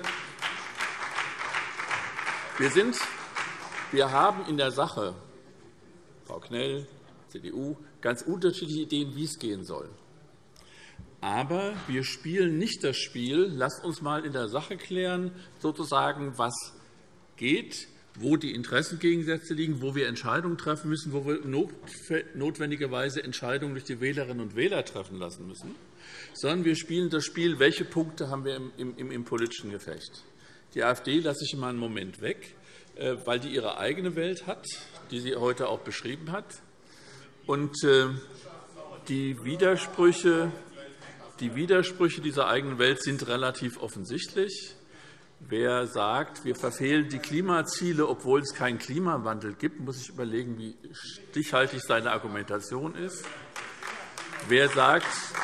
wir, sind, wir haben in der Sache, Frau Knell, C D U, ganz unterschiedliche Ideen, wie es gehen soll. Aber wir spielen nicht das Spiel, lasst uns einmal in der Sache klären, sozusagen, was geht, wo die Interessengegensätze liegen, wo wir Entscheidungen treffen müssen, wo wir notwendigerweise Entscheidungen durch die Wählerinnen und Wähler treffen lassen müssen, sondern wir spielen das Spiel, welche Punkte haben wir im, im, im politischen Gefecht. Die AfD lasse ich mal einen Moment weg, weil die ihre eigene Welt hat, die sie heute auch beschrieben hat. Und die Widersprüche, die Widersprüche dieser eigenen Welt sind relativ offensichtlich. Wer sagt, wir verfehlen die Klimaziele, obwohl es keinen Klimawandel gibt, muss sich überlegen, wie stichhaltig seine Argumentation ist. Wer sagt,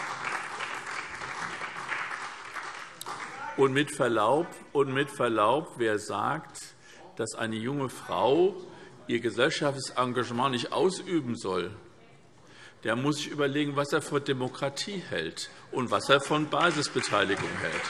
und mit Verlaub, und mit Verlaub, wer sagt, dass eine junge Frau ihr gesellschaftliches Engagement nicht ausüben soll, der muss sich überlegen, was er von Demokratie hält und was er von Basisbeteiligung hält.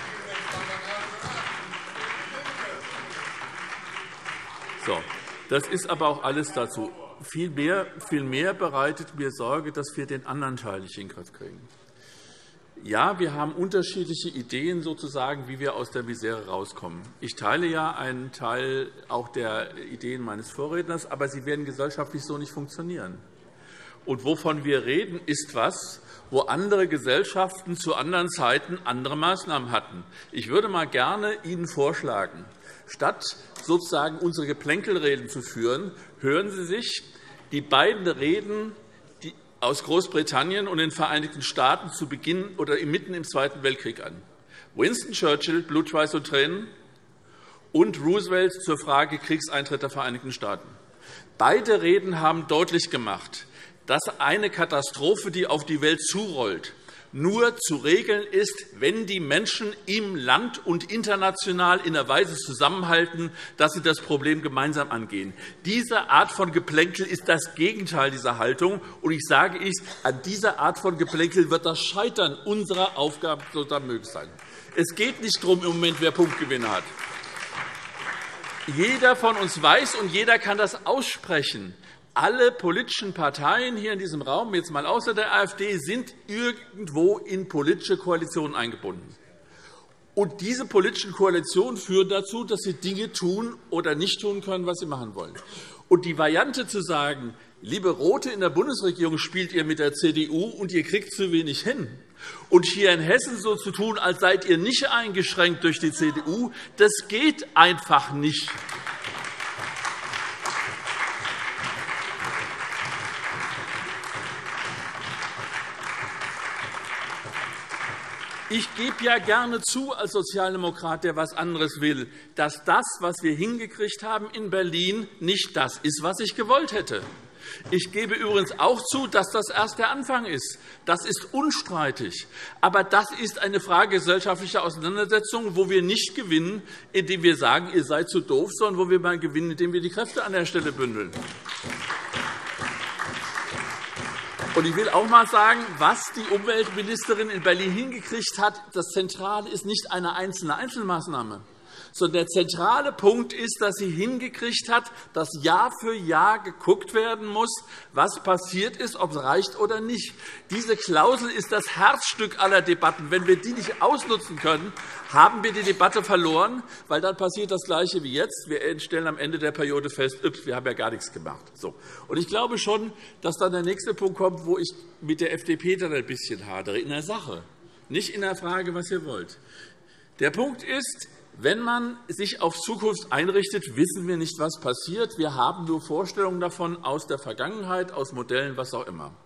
So, das ist aber auch alles dazu. Viel mehr, viel mehr bereitet mir Sorge, dass wir den anderen Teil nicht in den Griff kriegen. Ja, wir haben unterschiedliche Ideen, sozusagen, wie wir aus der Misere rauskommen. Ich teile ja einen Teil auch der Ideen meines Vorredners, aber sie werden gesellschaftlich so nicht funktionieren. Und wovon wir reden, ist etwas, wo andere Gesellschaften zu anderen Zeiten andere Maßnahmen hatten. Ich würde mal gerne Ihnen vorschlagen, statt sozusagen unsere Geplänkelreden zu führen, hören Sie sich die beiden Reden aus Großbritannien und den Vereinigten Staaten zu Beginn oder mitten im Zweiten Weltkrieg an. Winston Churchill, Blut, Schweiß und Tränen, und Roosevelt zur Frage Kriegseintritt der Vereinigten Staaten. Beide Reden haben deutlich gemacht, dass eine Katastrophe, die auf die Welt zurollt, nur zu regeln ist, wenn die Menschen im Land und international in einer Weise zusammenhalten, dass sie das Problem gemeinsam angehen. Diese Art von Geplänkel ist das Gegenteil dieser Haltung. Und ich sage es, an dieser Art von Geplänkel wird das Scheitern unserer Aufgaben sozusagen möglich sein. Es geht nicht darum, im Moment, wer Punktgewinne hat. Jeder von uns weiß, und jeder kann das aussprechen, alle politischen Parteien hier in diesem Raum, jetzt mal außer der AfD, sind irgendwo in politische Koalitionen eingebunden. Und diese politischen Koalitionen führen dazu, dass sie Dinge tun oder nicht tun können, was sie machen wollen. Und die Variante zu sagen, liebe Rote in der Bundesregierung, spielt ihr mit der C D U und ihr kriegt zu wenig hin, und hier in Hessen so zu tun, als seid ihr nicht eingeschränkt durch die C D U, das geht einfach nicht. Ich gebe ja gerne zu, als Sozialdemokrat, der etwas anderes will, dass das, was wir hingekriegt haben in Berlin, nicht das ist, was ich gewollt hätte. Ich gebe übrigens auch zu, dass das erst der Anfang ist. Das ist unstreitig. Aber das ist eine Frage gesellschaftlicher Auseinandersetzung, wo wir nicht gewinnen, indem wir sagen, ihr seid zu doof, sondern wo wir mal gewinnen, indem wir die Kräfte an der Stelle bündeln. Und ich will auch einmal sagen, was die Umweltministerin in Berlin hingekriegt hat. Das Zentrale ist nicht eine einzelne Einzelmaßnahme, sondern der zentrale Punkt ist, dass sie hingekriegt hat, dass Jahr für Jahr geguckt werden muss, was passiert ist, ob es reicht oder nicht. Diese Klausel ist das Herzstück aller Debatten. Wenn wir die nicht ausnutzen können, haben wir die Debatte verloren, weil dann passiert das Gleiche wie jetzt. Wir stellen am Ende der Periode fest, ups, wir haben ja gar nichts gemacht. So. Und ich glaube schon, dass dann der nächste Punkt kommt, wo ich mit der F D P dann ein bisschen hadere, in der Sache, nicht in der Frage, was ihr wollt. Der Punkt ist, wenn man sich auf Zukunft einrichtet, wissen wir nicht, was passiert. Wir haben nur Vorstellungen davon aus der Vergangenheit, aus Modellen, was auch immer.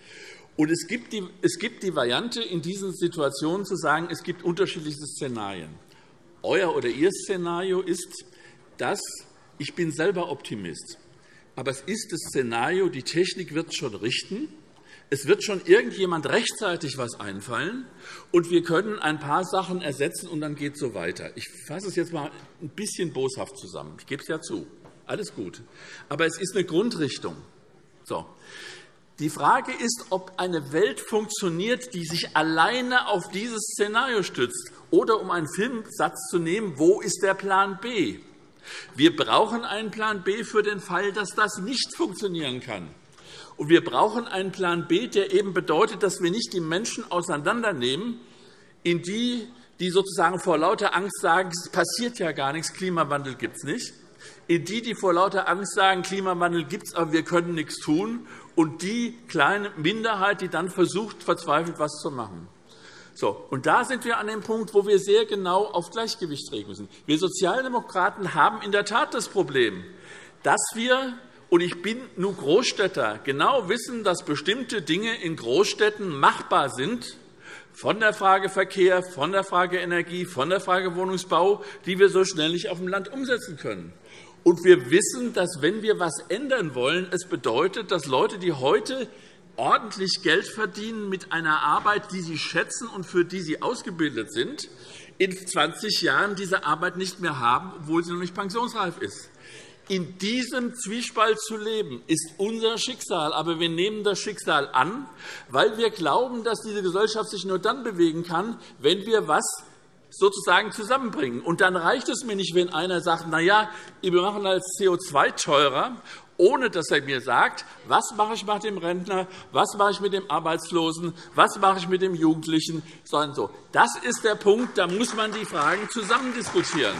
Und es gibt die, es gibt die Variante, in diesen Situationen zu sagen, es gibt unterschiedliche Szenarien. Euer oder Ihr Szenario ist, dass ich bin selber Optimist. Aber es ist das Szenario, die Technik wird es schon richten. Es wird schon irgendjemand rechtzeitig etwas einfallen, und wir können ein paar Sachen ersetzen, und dann geht es so weiter. Ich fasse es jetzt einmal ein bisschen boshaft zusammen. Ich gebe es ja zu. Alles gut. Aber es ist eine Grundrichtung. So. Die Frage ist, ob eine Welt funktioniert, die sich alleine auf dieses Szenario stützt. Oder, um einen Filmsatz zu nehmen, wo ist der Plan B? Wir brauchen einen Plan B für den Fall, dass das nicht funktionieren kann. Und wir brauchen einen Plan B, der eben bedeutet, dass wir nicht die Menschen auseinandernehmen, in die, die sozusagen vor lauter Angst sagen, es passiert ja gar nichts, Klimawandel gibt es nicht, in die, die vor lauter Angst sagen, Klimawandel gibt es, aber wir können nichts tun, und die kleine Minderheit, die dann versucht, verzweifelt etwas zu machen. So, und da sind wir an dem Punkt, wo wir sehr genau auf Gleichgewicht reden müssen. Wir Sozialdemokraten haben in der Tat das Problem, dass wir, und ich bin nun Großstädter, genau wissen, dass bestimmte Dinge in Großstädten machbar sind, von der Frage Verkehr, von der Frage Energie, von der Frage Wohnungsbau, die wir so schnell nicht auf dem Land umsetzen können. Und wir wissen, dass, wenn wir etwas ändern wollen, es bedeutet, dass Leute, die heute ordentlich Geld verdienen mit einer Arbeit, die sie schätzen und für die sie ausgebildet sind, in zwanzig Jahren diese Arbeit nicht mehr haben, obwohl sie noch nicht pensionsreif ist. In diesem Zwiespalt zu leben, ist unser Schicksal. Aber wir nehmen das Schicksal an, weil wir glauben, dass diese Gesellschaft sich nur dann bewegen kann, wenn wir etwas sozusagen zusammenbringen. Und dann reicht es mir nicht, wenn einer sagt, na ja, wir machen als C O zwei teurer, ohne dass er mir sagt, was mache ich mit dem Rentner, was mache ich mit dem Arbeitslosen, was mache ich mit dem Jugendlichen, sondern so. Das ist der Punkt, da muss man die Fragen zusammen diskutieren.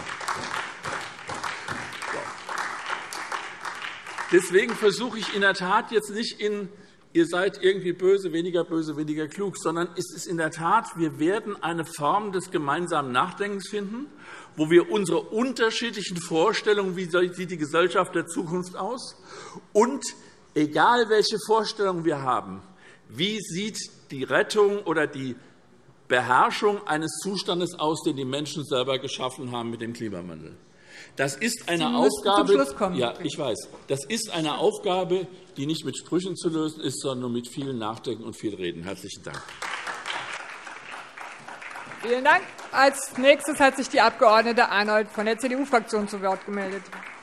Deswegen versuche ich in der Tat jetzt nicht in, ihr seid irgendwie böse, weniger böse, weniger klug, sondern es ist in der Tat, wir werden eine Form des gemeinsamen Nachdenkens finden, wo wir unsere unterschiedlichen Vorstellungen, wie sieht die Gesellschaft der Zukunft aus, und egal welche Vorstellungen wir haben, wie sieht die Rettung oder die Beherrschung eines Zustandes aus, den die Menschen selber geschaffen haben mit dem Klimawandel. Das ist eine Sie müssen Aufgabe, zum Schluss kommen. Ja, ich weiß. Das ist eine Aufgabe, die nicht mit Sprüchen zu lösen ist, sondern mit viel Nachdenken und viel Reden. Herzlichen Dank. Vielen Dank. Als nächstes hat sich die Abg. Arnold von der C D U-Fraktion zu Wort gemeldet.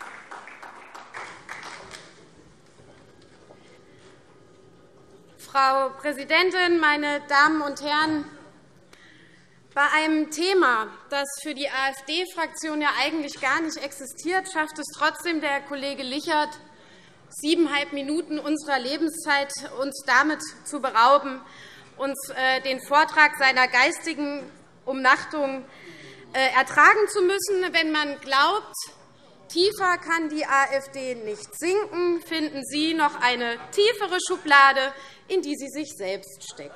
Frau Präsidentin, meine Damen und Herren! Bei einem Thema, das für die AfD-Fraktion ja eigentlich gar nicht existiert, schafft es trotzdem der Kollege Lichert, siebeneinhalb Minuten unserer Lebenszeit uns damit zu berauben, uns den Vortrag seiner geistigen Umnachtung ertragen zu müssen. Wenn man glaubt, tiefer kann die AfD nicht sinken, finden Sie noch eine tiefere Schublade, in die Sie sich selbst stecken.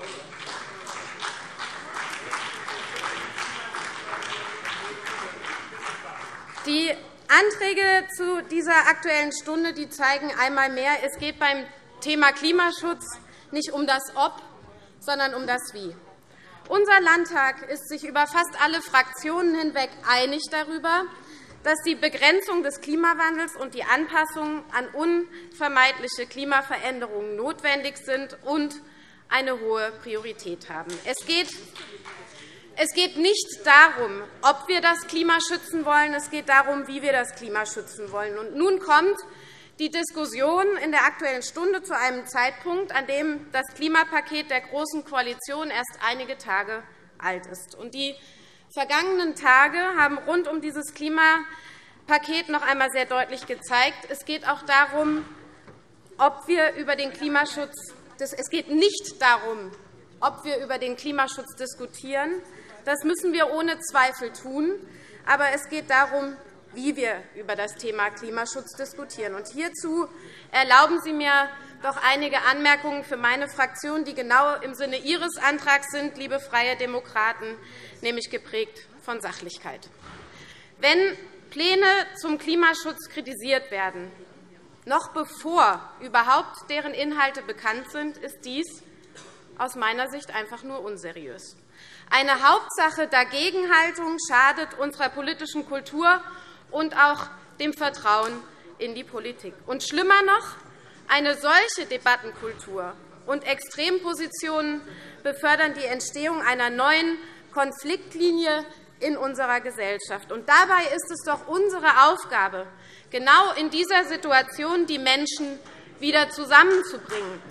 Die Anträge zu dieser Aktuellen Stunde die zeigen einmal mehr, es geht beim Thema Klimaschutz nicht um das Ob, sondern um das Wie. Unser Landtag ist sich über fast alle Fraktionen hinweg einig darüber, dass die Begrenzung des Klimawandels und die Anpassung an unvermeidliche Klimaveränderungen notwendig sind und eine hohe Priorität haben. Es geht Es geht nicht darum, ob wir das Klima schützen wollen, es geht darum, wie wir das Klima schützen wollen. Und nun kommt die Diskussion in der Aktuellen Stunde zu einem Zeitpunkt, an dem das Klimapaket der Großen Koalition erst einige Tage alt ist. Und die vergangenen Tage haben rund um dieses Klimapaket noch einmal sehr deutlich gezeigt, es geht auch darum, ob wir über den Klimaschutz es geht nicht darum, ob wir über den Klimaschutz diskutieren. Das müssen wir ohne Zweifel tun. Aber es geht darum, wie wir über das Thema Klimaschutz diskutieren. Und hierzu erlauben Sie mir doch einige Anmerkungen für meine Fraktion, die genau im Sinne Ihres Antrags sind, liebe Freie Demokraten, nämlich geprägt von Sachlichkeit. Wenn Pläne zum Klimaschutz kritisiert werden, noch bevor überhaupt deren Inhalte bekannt sind, ist dies aus meiner Sicht einfach nur unseriös. Eine Hauptsache-Dagegenhaltung schadet unserer politischen Kultur und auch dem Vertrauen in die Politik. Und schlimmer noch, eine solche Debattenkultur und Extrempositionen befördern die Entstehung einer neuen Konfliktlinie in unserer Gesellschaft. Und dabei ist es doch unsere Aufgabe, genau in dieser Situation die Menschen wieder zusammenzubringen.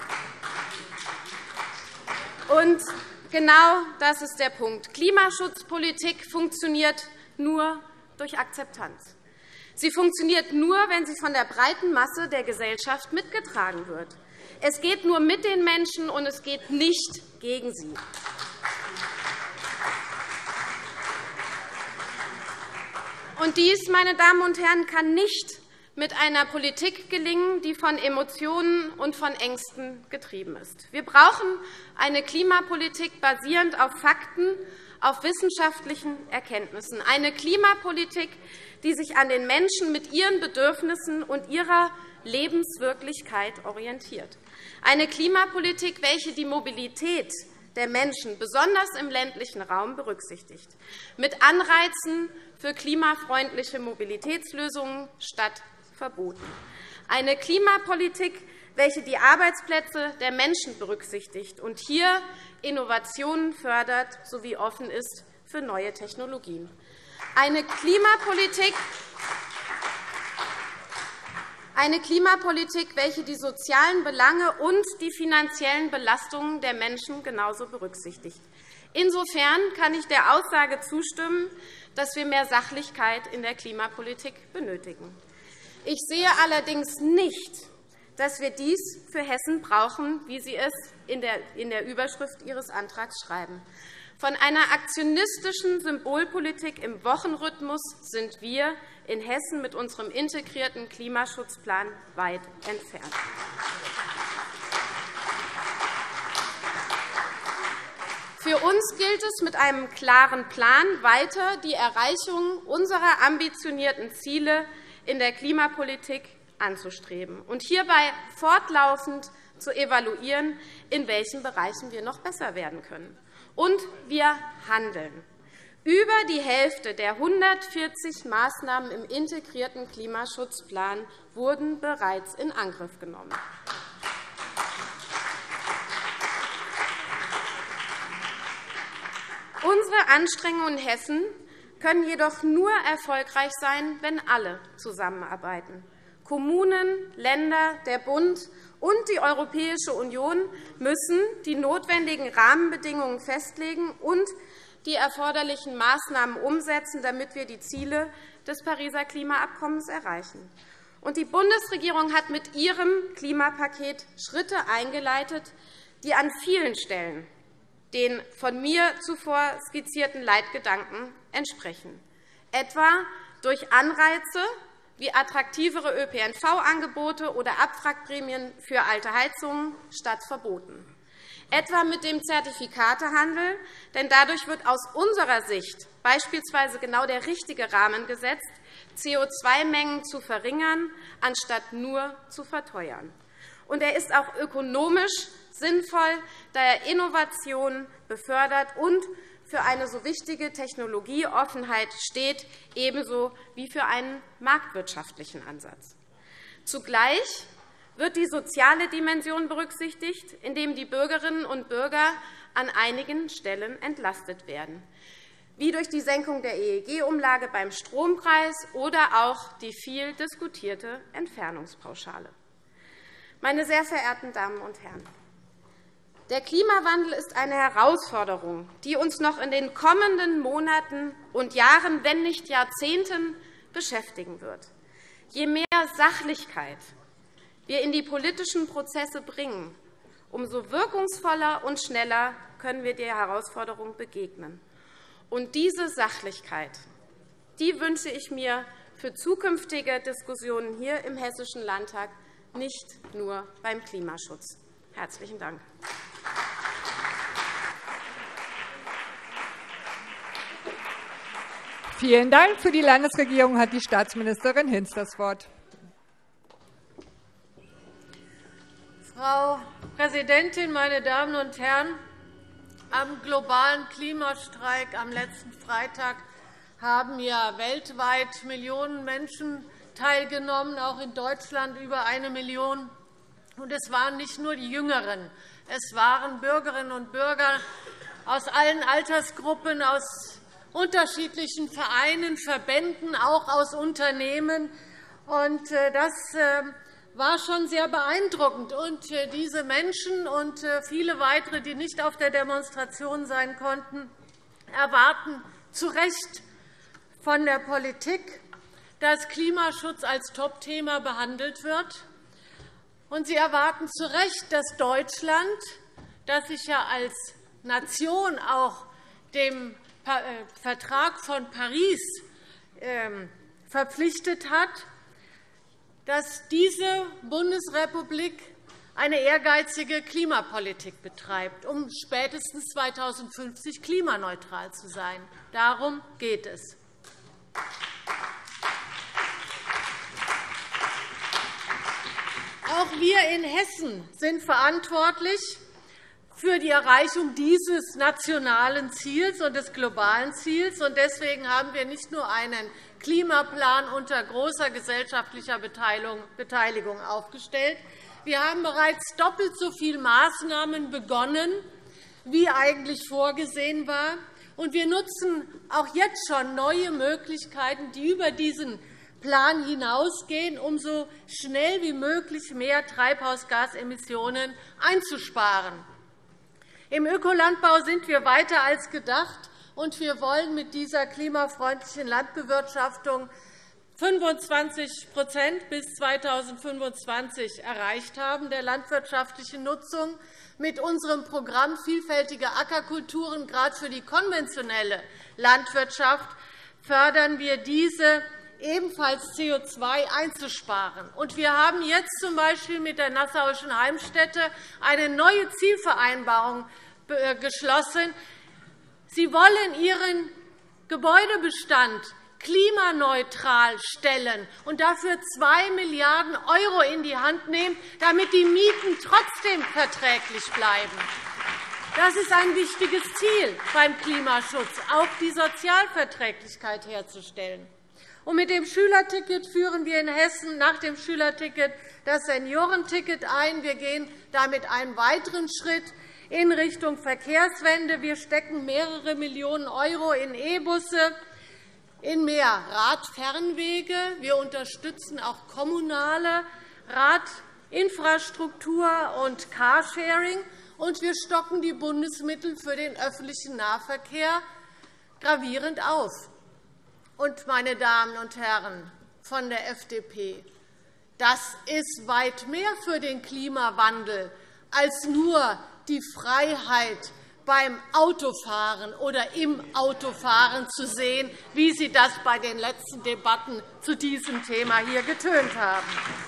Und genau das ist der Punkt. Klimaschutzpolitik funktioniert nur durch Akzeptanz. Sie funktioniert nur, wenn sie von der breiten Masse der Gesellschaft mitgetragen wird. Es geht nur mit den Menschen, und es geht nicht gegen sie. Und dies, meine Damen und Herren, kann nicht mit einer Politik gelingen, die von Emotionen und von Ängsten getrieben ist. Wir brauchen eine Klimapolitik basierend auf Fakten, auf wissenschaftlichen Erkenntnissen, eine Klimapolitik, die sich an den Menschen mit ihren Bedürfnissen und ihrer Lebenswirklichkeit orientiert, eine Klimapolitik, welche die Mobilität der Menschen, besonders im ländlichen Raum, berücksichtigt, mit Anreizen für klimafreundliche Mobilitätslösungen statt Verboten, eine Klimapolitik, welche die Arbeitsplätze der Menschen berücksichtigt und hier Innovationen fördert sowie offen ist für neue Technologien. Eine Klimapolitik, eine Klimapolitik, welche die sozialen Belange und die finanziellen Belastungen der Menschen genauso berücksichtigt. Insofern kann ich der Aussage zustimmen, dass wir mehr Sachlichkeit in der Klimapolitik benötigen. Ich sehe allerdings nicht, dass wir dies für Hessen brauchen, wie Sie es in der Überschrift Ihres Antrags schreiben. Von einer aktionistischen Symbolpolitik im Wochenrhythmus sind wir in Hessen mit unserem integrierten Klimaschutzplan weit entfernt. Für uns gilt es, mit einem klaren Plan weiter die Erreichung unserer ambitionierten Ziele in der Klimapolitik anzustreben und hierbei fortlaufend zu evaluieren, in welchen Bereichen wir noch besser werden können. Und wir handeln. Über die Hälfte der hundertvierzig Maßnahmen im integrierten Klimaschutzplan wurden bereits in Angriff genommen. Unsere Anstrengungen in Hessen können jedoch nur erfolgreich sein, wenn alle zusammenarbeiten. Kommunen, Länder, der Bund und die Europäische Union müssen die notwendigen Rahmenbedingungen festlegen und die erforderlichen Maßnahmen umsetzen, damit wir die Ziele des Pariser Klimaabkommens erreichen. Die Bundesregierung hat mit ihrem Klimapaket Schritte eingeleitet, die an vielen Stellen den von mir zuvor skizzierten Leitgedanken entsprechen, etwa durch Anreize wie attraktivere Ö P N V-Angebote oder Abwrackprämien für alte Heizungen statt Verboten, etwa mit dem Zertifikatehandel, denn dadurch wird aus unserer Sicht beispielsweise genau der richtige Rahmen gesetzt, C O zwei Mengen zu verringern, anstatt nur zu verteuern. Und er ist auch ökonomisch sinnvoll, da er Innovationen befördert und für eine so wichtige Technologieoffenheit steht, ebenso wie für einen marktwirtschaftlichen Ansatz. Zugleich wird die soziale Dimension berücksichtigt, indem die Bürgerinnen und Bürger an einigen Stellen entlastet werden, wie durch die Senkung der E E G-Umlage beim Strompreis oder auch die viel diskutierte Entfernungspauschale. Meine sehr verehrten Damen und Herren, der Klimawandel ist eine Herausforderung, die uns noch in den kommenden Monaten und Jahren, wenn nicht Jahrzehnten, beschäftigen wird. Je mehr Sachlichkeit wir in die politischen Prozesse bringen, umso wirkungsvoller und schneller können wir der Herausforderung begegnen. Und diese Sachlichkeit, die wünsche ich mir für zukünftige Diskussionen hier im Hessischen Landtag, nicht nur beim Klimaschutz. Herzlichen Dank. Vielen Dank. Für die Landesregierung hat die Staatsministerin Hinz das Wort. Frau Präsidentin, meine Damen und Herren! Am globalen Klimastreik am letzten Freitag haben ja weltweit Millionen Menschen teilgenommen, auch in Deutschland über eine Million. Und es waren nicht nur die Jüngeren, es waren Bürgerinnen und Bürger aus allen Altersgruppen, aus unterschiedlichen Vereinen, Verbänden, auch aus Unternehmen. Und das war schon sehr beeindruckend. Und diese Menschen und viele weitere, die nicht auf der Demonstration sein konnten, erwarten zu Recht von der Politik, dass Klimaschutz als Topthema behandelt wird. Und sie erwarten zu Recht, dass Deutschland, das sich ja als Nation auch dem Vertrag von Paris verpflichtet hat, dass diese Bundesrepublik eine ehrgeizige Klimapolitik betreibt, um spätestens zweitausendfünfzig klimaneutral zu sein. Darum geht es. Auch wir in Hessen sind verantwortlich für die Erreichung dieses nationalen Ziels und des globalen Ziels. Deswegen haben wir nicht nur einen Klimaplan unter großer gesellschaftlicher Beteiligung aufgestellt. Wir haben bereits doppelt so viele Maßnahmen begonnen, wie eigentlich vorgesehen war. Und wir nutzen auch jetzt schon neue Möglichkeiten, die über diesen Plan hinausgehen, um so schnell wie möglich mehr Treibhausgasemissionen einzusparen. Im Ökolandbau sind wir weiter als gedacht, und wir wollen mit dieser klimafreundlichen Landbewirtschaftung fünfundzwanzig bis zweitausendfünfundzwanzig erreicht haben, der landwirtschaftlichen Nutzung. Mit unserem Programm Vielfältige Ackerkulturen, gerade für die konventionelle Landwirtschaft, fördern wir diese ebenfalls C O zwei einzusparen. Und wir haben jetzt z. B. mit der Nassauischen Heimstätte eine neue Zielvereinbarung geschlossen. Sie wollen ihren Gebäudebestand klimaneutral stellen und dafür zwei Milliarden € in die Hand nehmen, damit die Mieten trotzdem verträglich bleiben. Das ist ein wichtiges Ziel beim Klimaschutz, auch die Sozialverträglichkeit herzustellen. Und mit dem Schülerticket führen wir in Hessen nach dem Schülerticket das Seniorenticket ein. Wir gehen damit einen weiteren Schritt in Richtung Verkehrswende. Wir stecken mehrere Millionen € in E-Busse, in mehr Radfernwege. Wir unterstützen auch kommunale Radinfrastruktur und Carsharing. Und wir stocken die Bundesmittel für den öffentlichen Nahverkehr gravierend auf. Und, meine Damen und Herren von der F D P, das ist weit mehr für den Klimawandel als nur die Freiheit beim Autofahren oder im Autofahren zu sehen, wie Sie das bei den letzten Debatten zu diesem Thema hier getönt haben.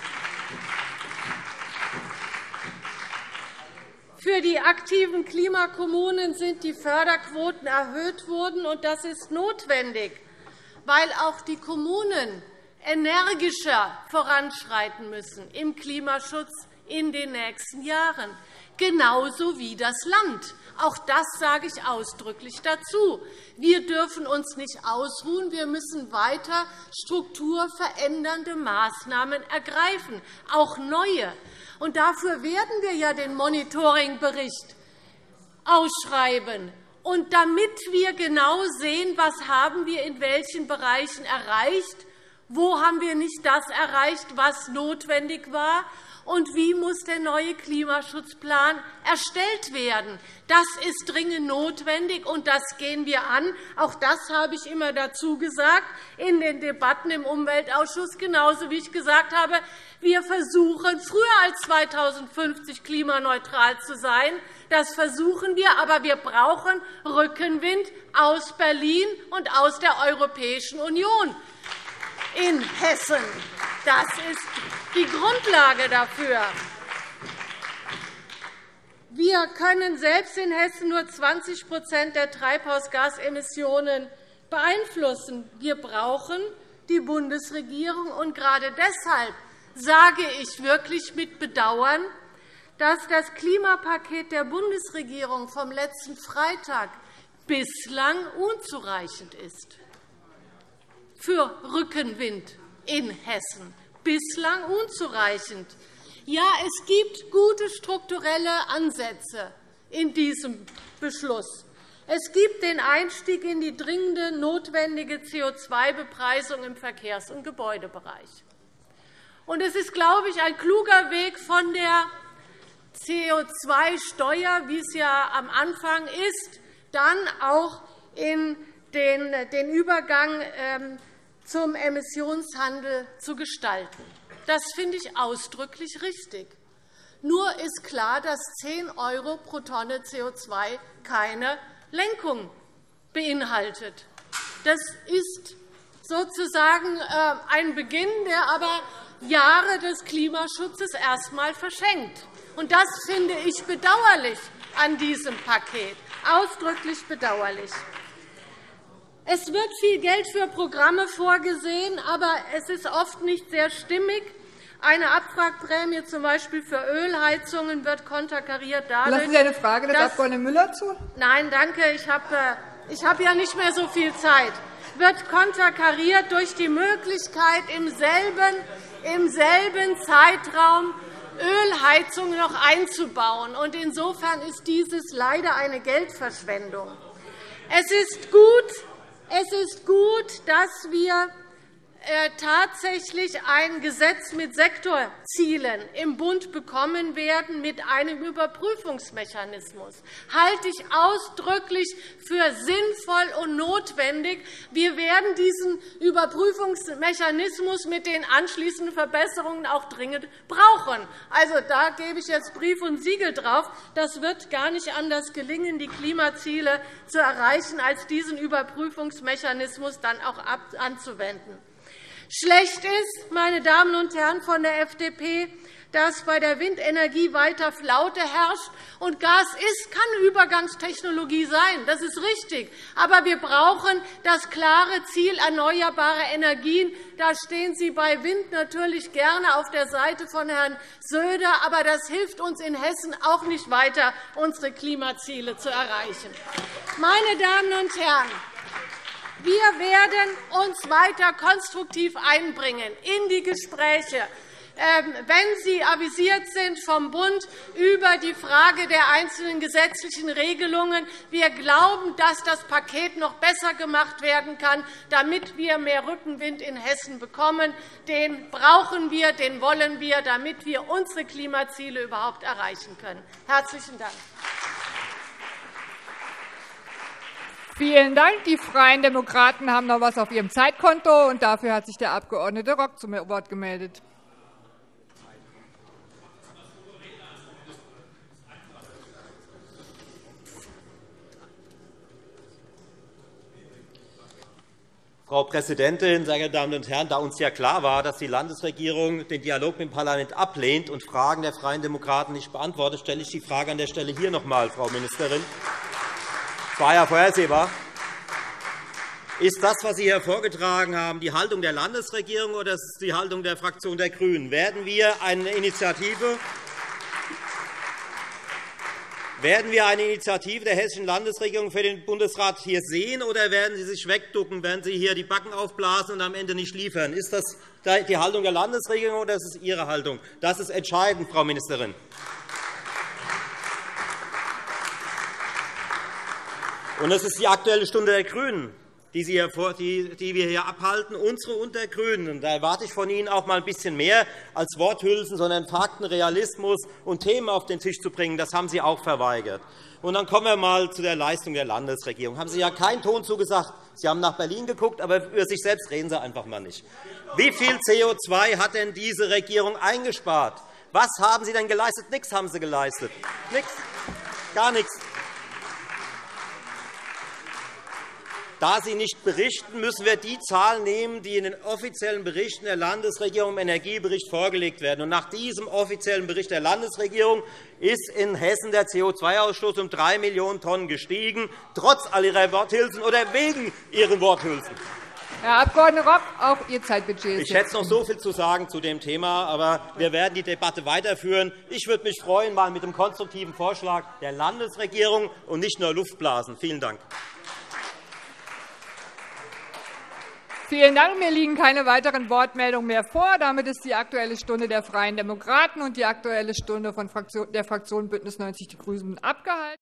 Für die aktiven Klimakommunen sind die Förderquoten erhöht worden, und das ist notwendig, weil auch die Kommunen energischer voranschreiten müssen im Klimaschutz in den nächsten Jahren, genauso wie das Land. Auch das sage ich ausdrücklich dazu. Wir dürfen uns nicht ausruhen. Wir müssen weiter strukturverändernde Maßnahmen ergreifen, auch neue. Und dafür werden wir ja den Monitoringbericht ausschreiben. Und damit wir genau sehen, was haben wir in welchen Bereichen erreicht, wo haben wir nicht das erreicht, was notwendig war, und wie muss der neue Klimaschutzplan erstellt werden. Das ist dringend notwendig, und das gehen wir an. Auch das habe ich immer dazu gesagt in den Debatten im Umweltausschuss, genauso wie ich gesagt habe, wir versuchen, früher als zweitausendfünfzig klimaneutral zu sein. Das versuchen wir, aber wir brauchen Rückenwind aus Berlin und aus der Europäischen Union in Hessen. Das ist die Grundlage dafür. Wir können selbst in Hessen nur zwanzig der Treibhausgasemissionen beeinflussen. Wir brauchen die Bundesregierung. Und gerade deshalb sage ich wirklich mit Bedauern, dass das Klimapaket der Bundesregierung vom letzten Freitag bislang unzureichend ist für Rückenwind in Hessen. Bislang unzureichend. Ja, es gibt gute strukturelle Ansätze in diesem Beschluss. Es gibt den Einstieg in die dringende notwendige C O zwei Bepreisung im Verkehrs- und Gebäudebereich. Und es ist, glaube ich, ein kluger Weg von der C O zwei Steuer, wie es ja am Anfang ist, dann auch in den Übergang zum Emissionshandel zu gestalten. Das finde ich ausdrücklich richtig. Nur ist klar, dass zehn € pro Tonne C O zwei keine Lenkung beinhaltet. Das ist sozusagen ein Beginn, der aber Jahre des Klimaschutzes erst einmal verschenkt. Und das finde ich bedauerlich an diesem Paket, ausdrücklich bedauerlich. Es wird viel Geld für Programme vorgesehen, aber es ist oft nicht sehr stimmig. Eine Abwrackprämie z. B. für Ölheizungen wird konterkariert dadurch. Lassen Sie eine Frage des Abg. Müller zu? Nein, danke. Ich habe, ich habe ja nicht mehr so viel Zeit. Wird konterkariert durch die Möglichkeit, im selben, im selben Zeitraum Ölheizungen noch einzubauen. Und insofern ist dieses leider eine Geldverschwendung. Es ist gut, Es ist gut, dass wir tatsächlich ein Gesetz mit Sektorzielen im Bund bekommen werden, mit einem Überprüfungsmechanismus. Das halte ich ausdrücklich für sinnvoll und notwendig. Wir werden diesen Überprüfungsmechanismus mit den anschließenden Verbesserungen auch dringend brauchen. Also, da gebe ich jetzt Brief und Siegel drauf. Das wird gar nicht anders gelingen, die Klimaziele zu erreichen, als diesen Überprüfungsmechanismus dann auch anzuwenden. Schlecht ist, meine Damen und Herren von der F D P, dass bei der Windenergie weiter Flaute herrscht. Und Gas ist, kann Übergangstechnologie sein. Das ist richtig. Aber wir brauchen das klare Ziel erneuerbare Energien. Da stehen Sie bei Wind natürlich gerne auf der Seite von Herrn Söder. Aber das hilft uns in Hessen auch nicht weiter, unsere Klimaziele zu erreichen. Meine Damen und Herren, wir werden uns weiter konstruktiv einbringen in die Gespräche, wenn Sie avisiert sind vom Bund über die Frage der einzelnen gesetzlichen Regelungen. Wir glauben, dass das Paket noch besser gemacht werden kann, damit wir mehr Rückenwind in Hessen bekommen. Den brauchen wir, den wollen wir, damit wir unsere Klimaziele überhaupt erreichen können. Herzlichen Dank. Vielen Dank. Die Freien Demokraten haben noch etwas auf ihrem Zeitkonto, und dafür hat sich der Abg. Rock zum Wort gemeldet. Frau Präsidentin, sehr geehrte Damen und Herren! Da uns ja klar war, dass die Landesregierung den Dialog mit dem Parlament ablehnt und Fragen der Freien Demokraten nicht beantwortet, stelle ich die Frage an der Stelle hier noch einmal, Frau Ministerin. Das war ja vorhersehbar. Ist das, was Sie hier vorgetragen haben, die Haltung der Landesregierung, oder ist es die Haltung der Fraktion der GRÜNEN? Werden wir eine Initiative Werden wir eine Initiative der Hessischen Landesregierung für den Bundesrat hier sehen, oder werden Sie sich wegducken, werden Sie hier die Backen aufblasen und am Ende nicht liefern? Ist das die Haltung der Landesregierung, oder ist es Ihre Haltung? Das ist entscheidend, Frau Ministerin. Und es ist die Aktuelle Stunde der GRÜNEN, die, Sie hier vor, die, die wir hier abhalten, unsere und der GRÜNEN. Und da erwarte ich von Ihnen auch einmal ein bisschen mehr als Worthülsen, sondern Fakten, Realismus und Themen auf den Tisch zu bringen. Das haben Sie auch verweigert. Und dann kommen wir einmal zu der Leistung der Landesregierung. Haben Sie ja keinen Ton zugesagt. Sie haben nach Berlin geguckt, aber über sich selbst reden Sie einfach einmal nicht. Wie viel C O zwei hat denn diese Regierung eingespart? Was haben Sie denn geleistet? Nichts haben Sie geleistet. Nichts. Gar nichts. Da Sie nicht berichten, müssen wir die Zahlen nehmen, die in den offiziellen Berichten der Landesregierung im Energiebericht vorgelegt werden. Nach diesem offiziellen Bericht der Landesregierung ist in Hessen der C O zwei Ausstoß um drei Millionen Tonnen gestiegen, trotz all Ihrer Worthülsen oder wegen Ihren Worthülsen. Herr Abg. Rock, auch Ihr Zeitbudget ist. Ich hätte noch so viel zu sagen zu dem Thema, aber wir werden die Debatte weiterführen. Ich würde mich freuen, mal mit dem konstruktiven Vorschlag der Landesregierung und nicht nur Luftblasen. Vielen Dank. Vielen Dank. Mir liegen keine weiteren Wortmeldungen mehr vor. Damit ist die Aktuelle Stunde der Freien Demokraten und die Aktuelle Stunde der Fraktion BÜNDNIS neunzig die GRÜNEN abgehalten.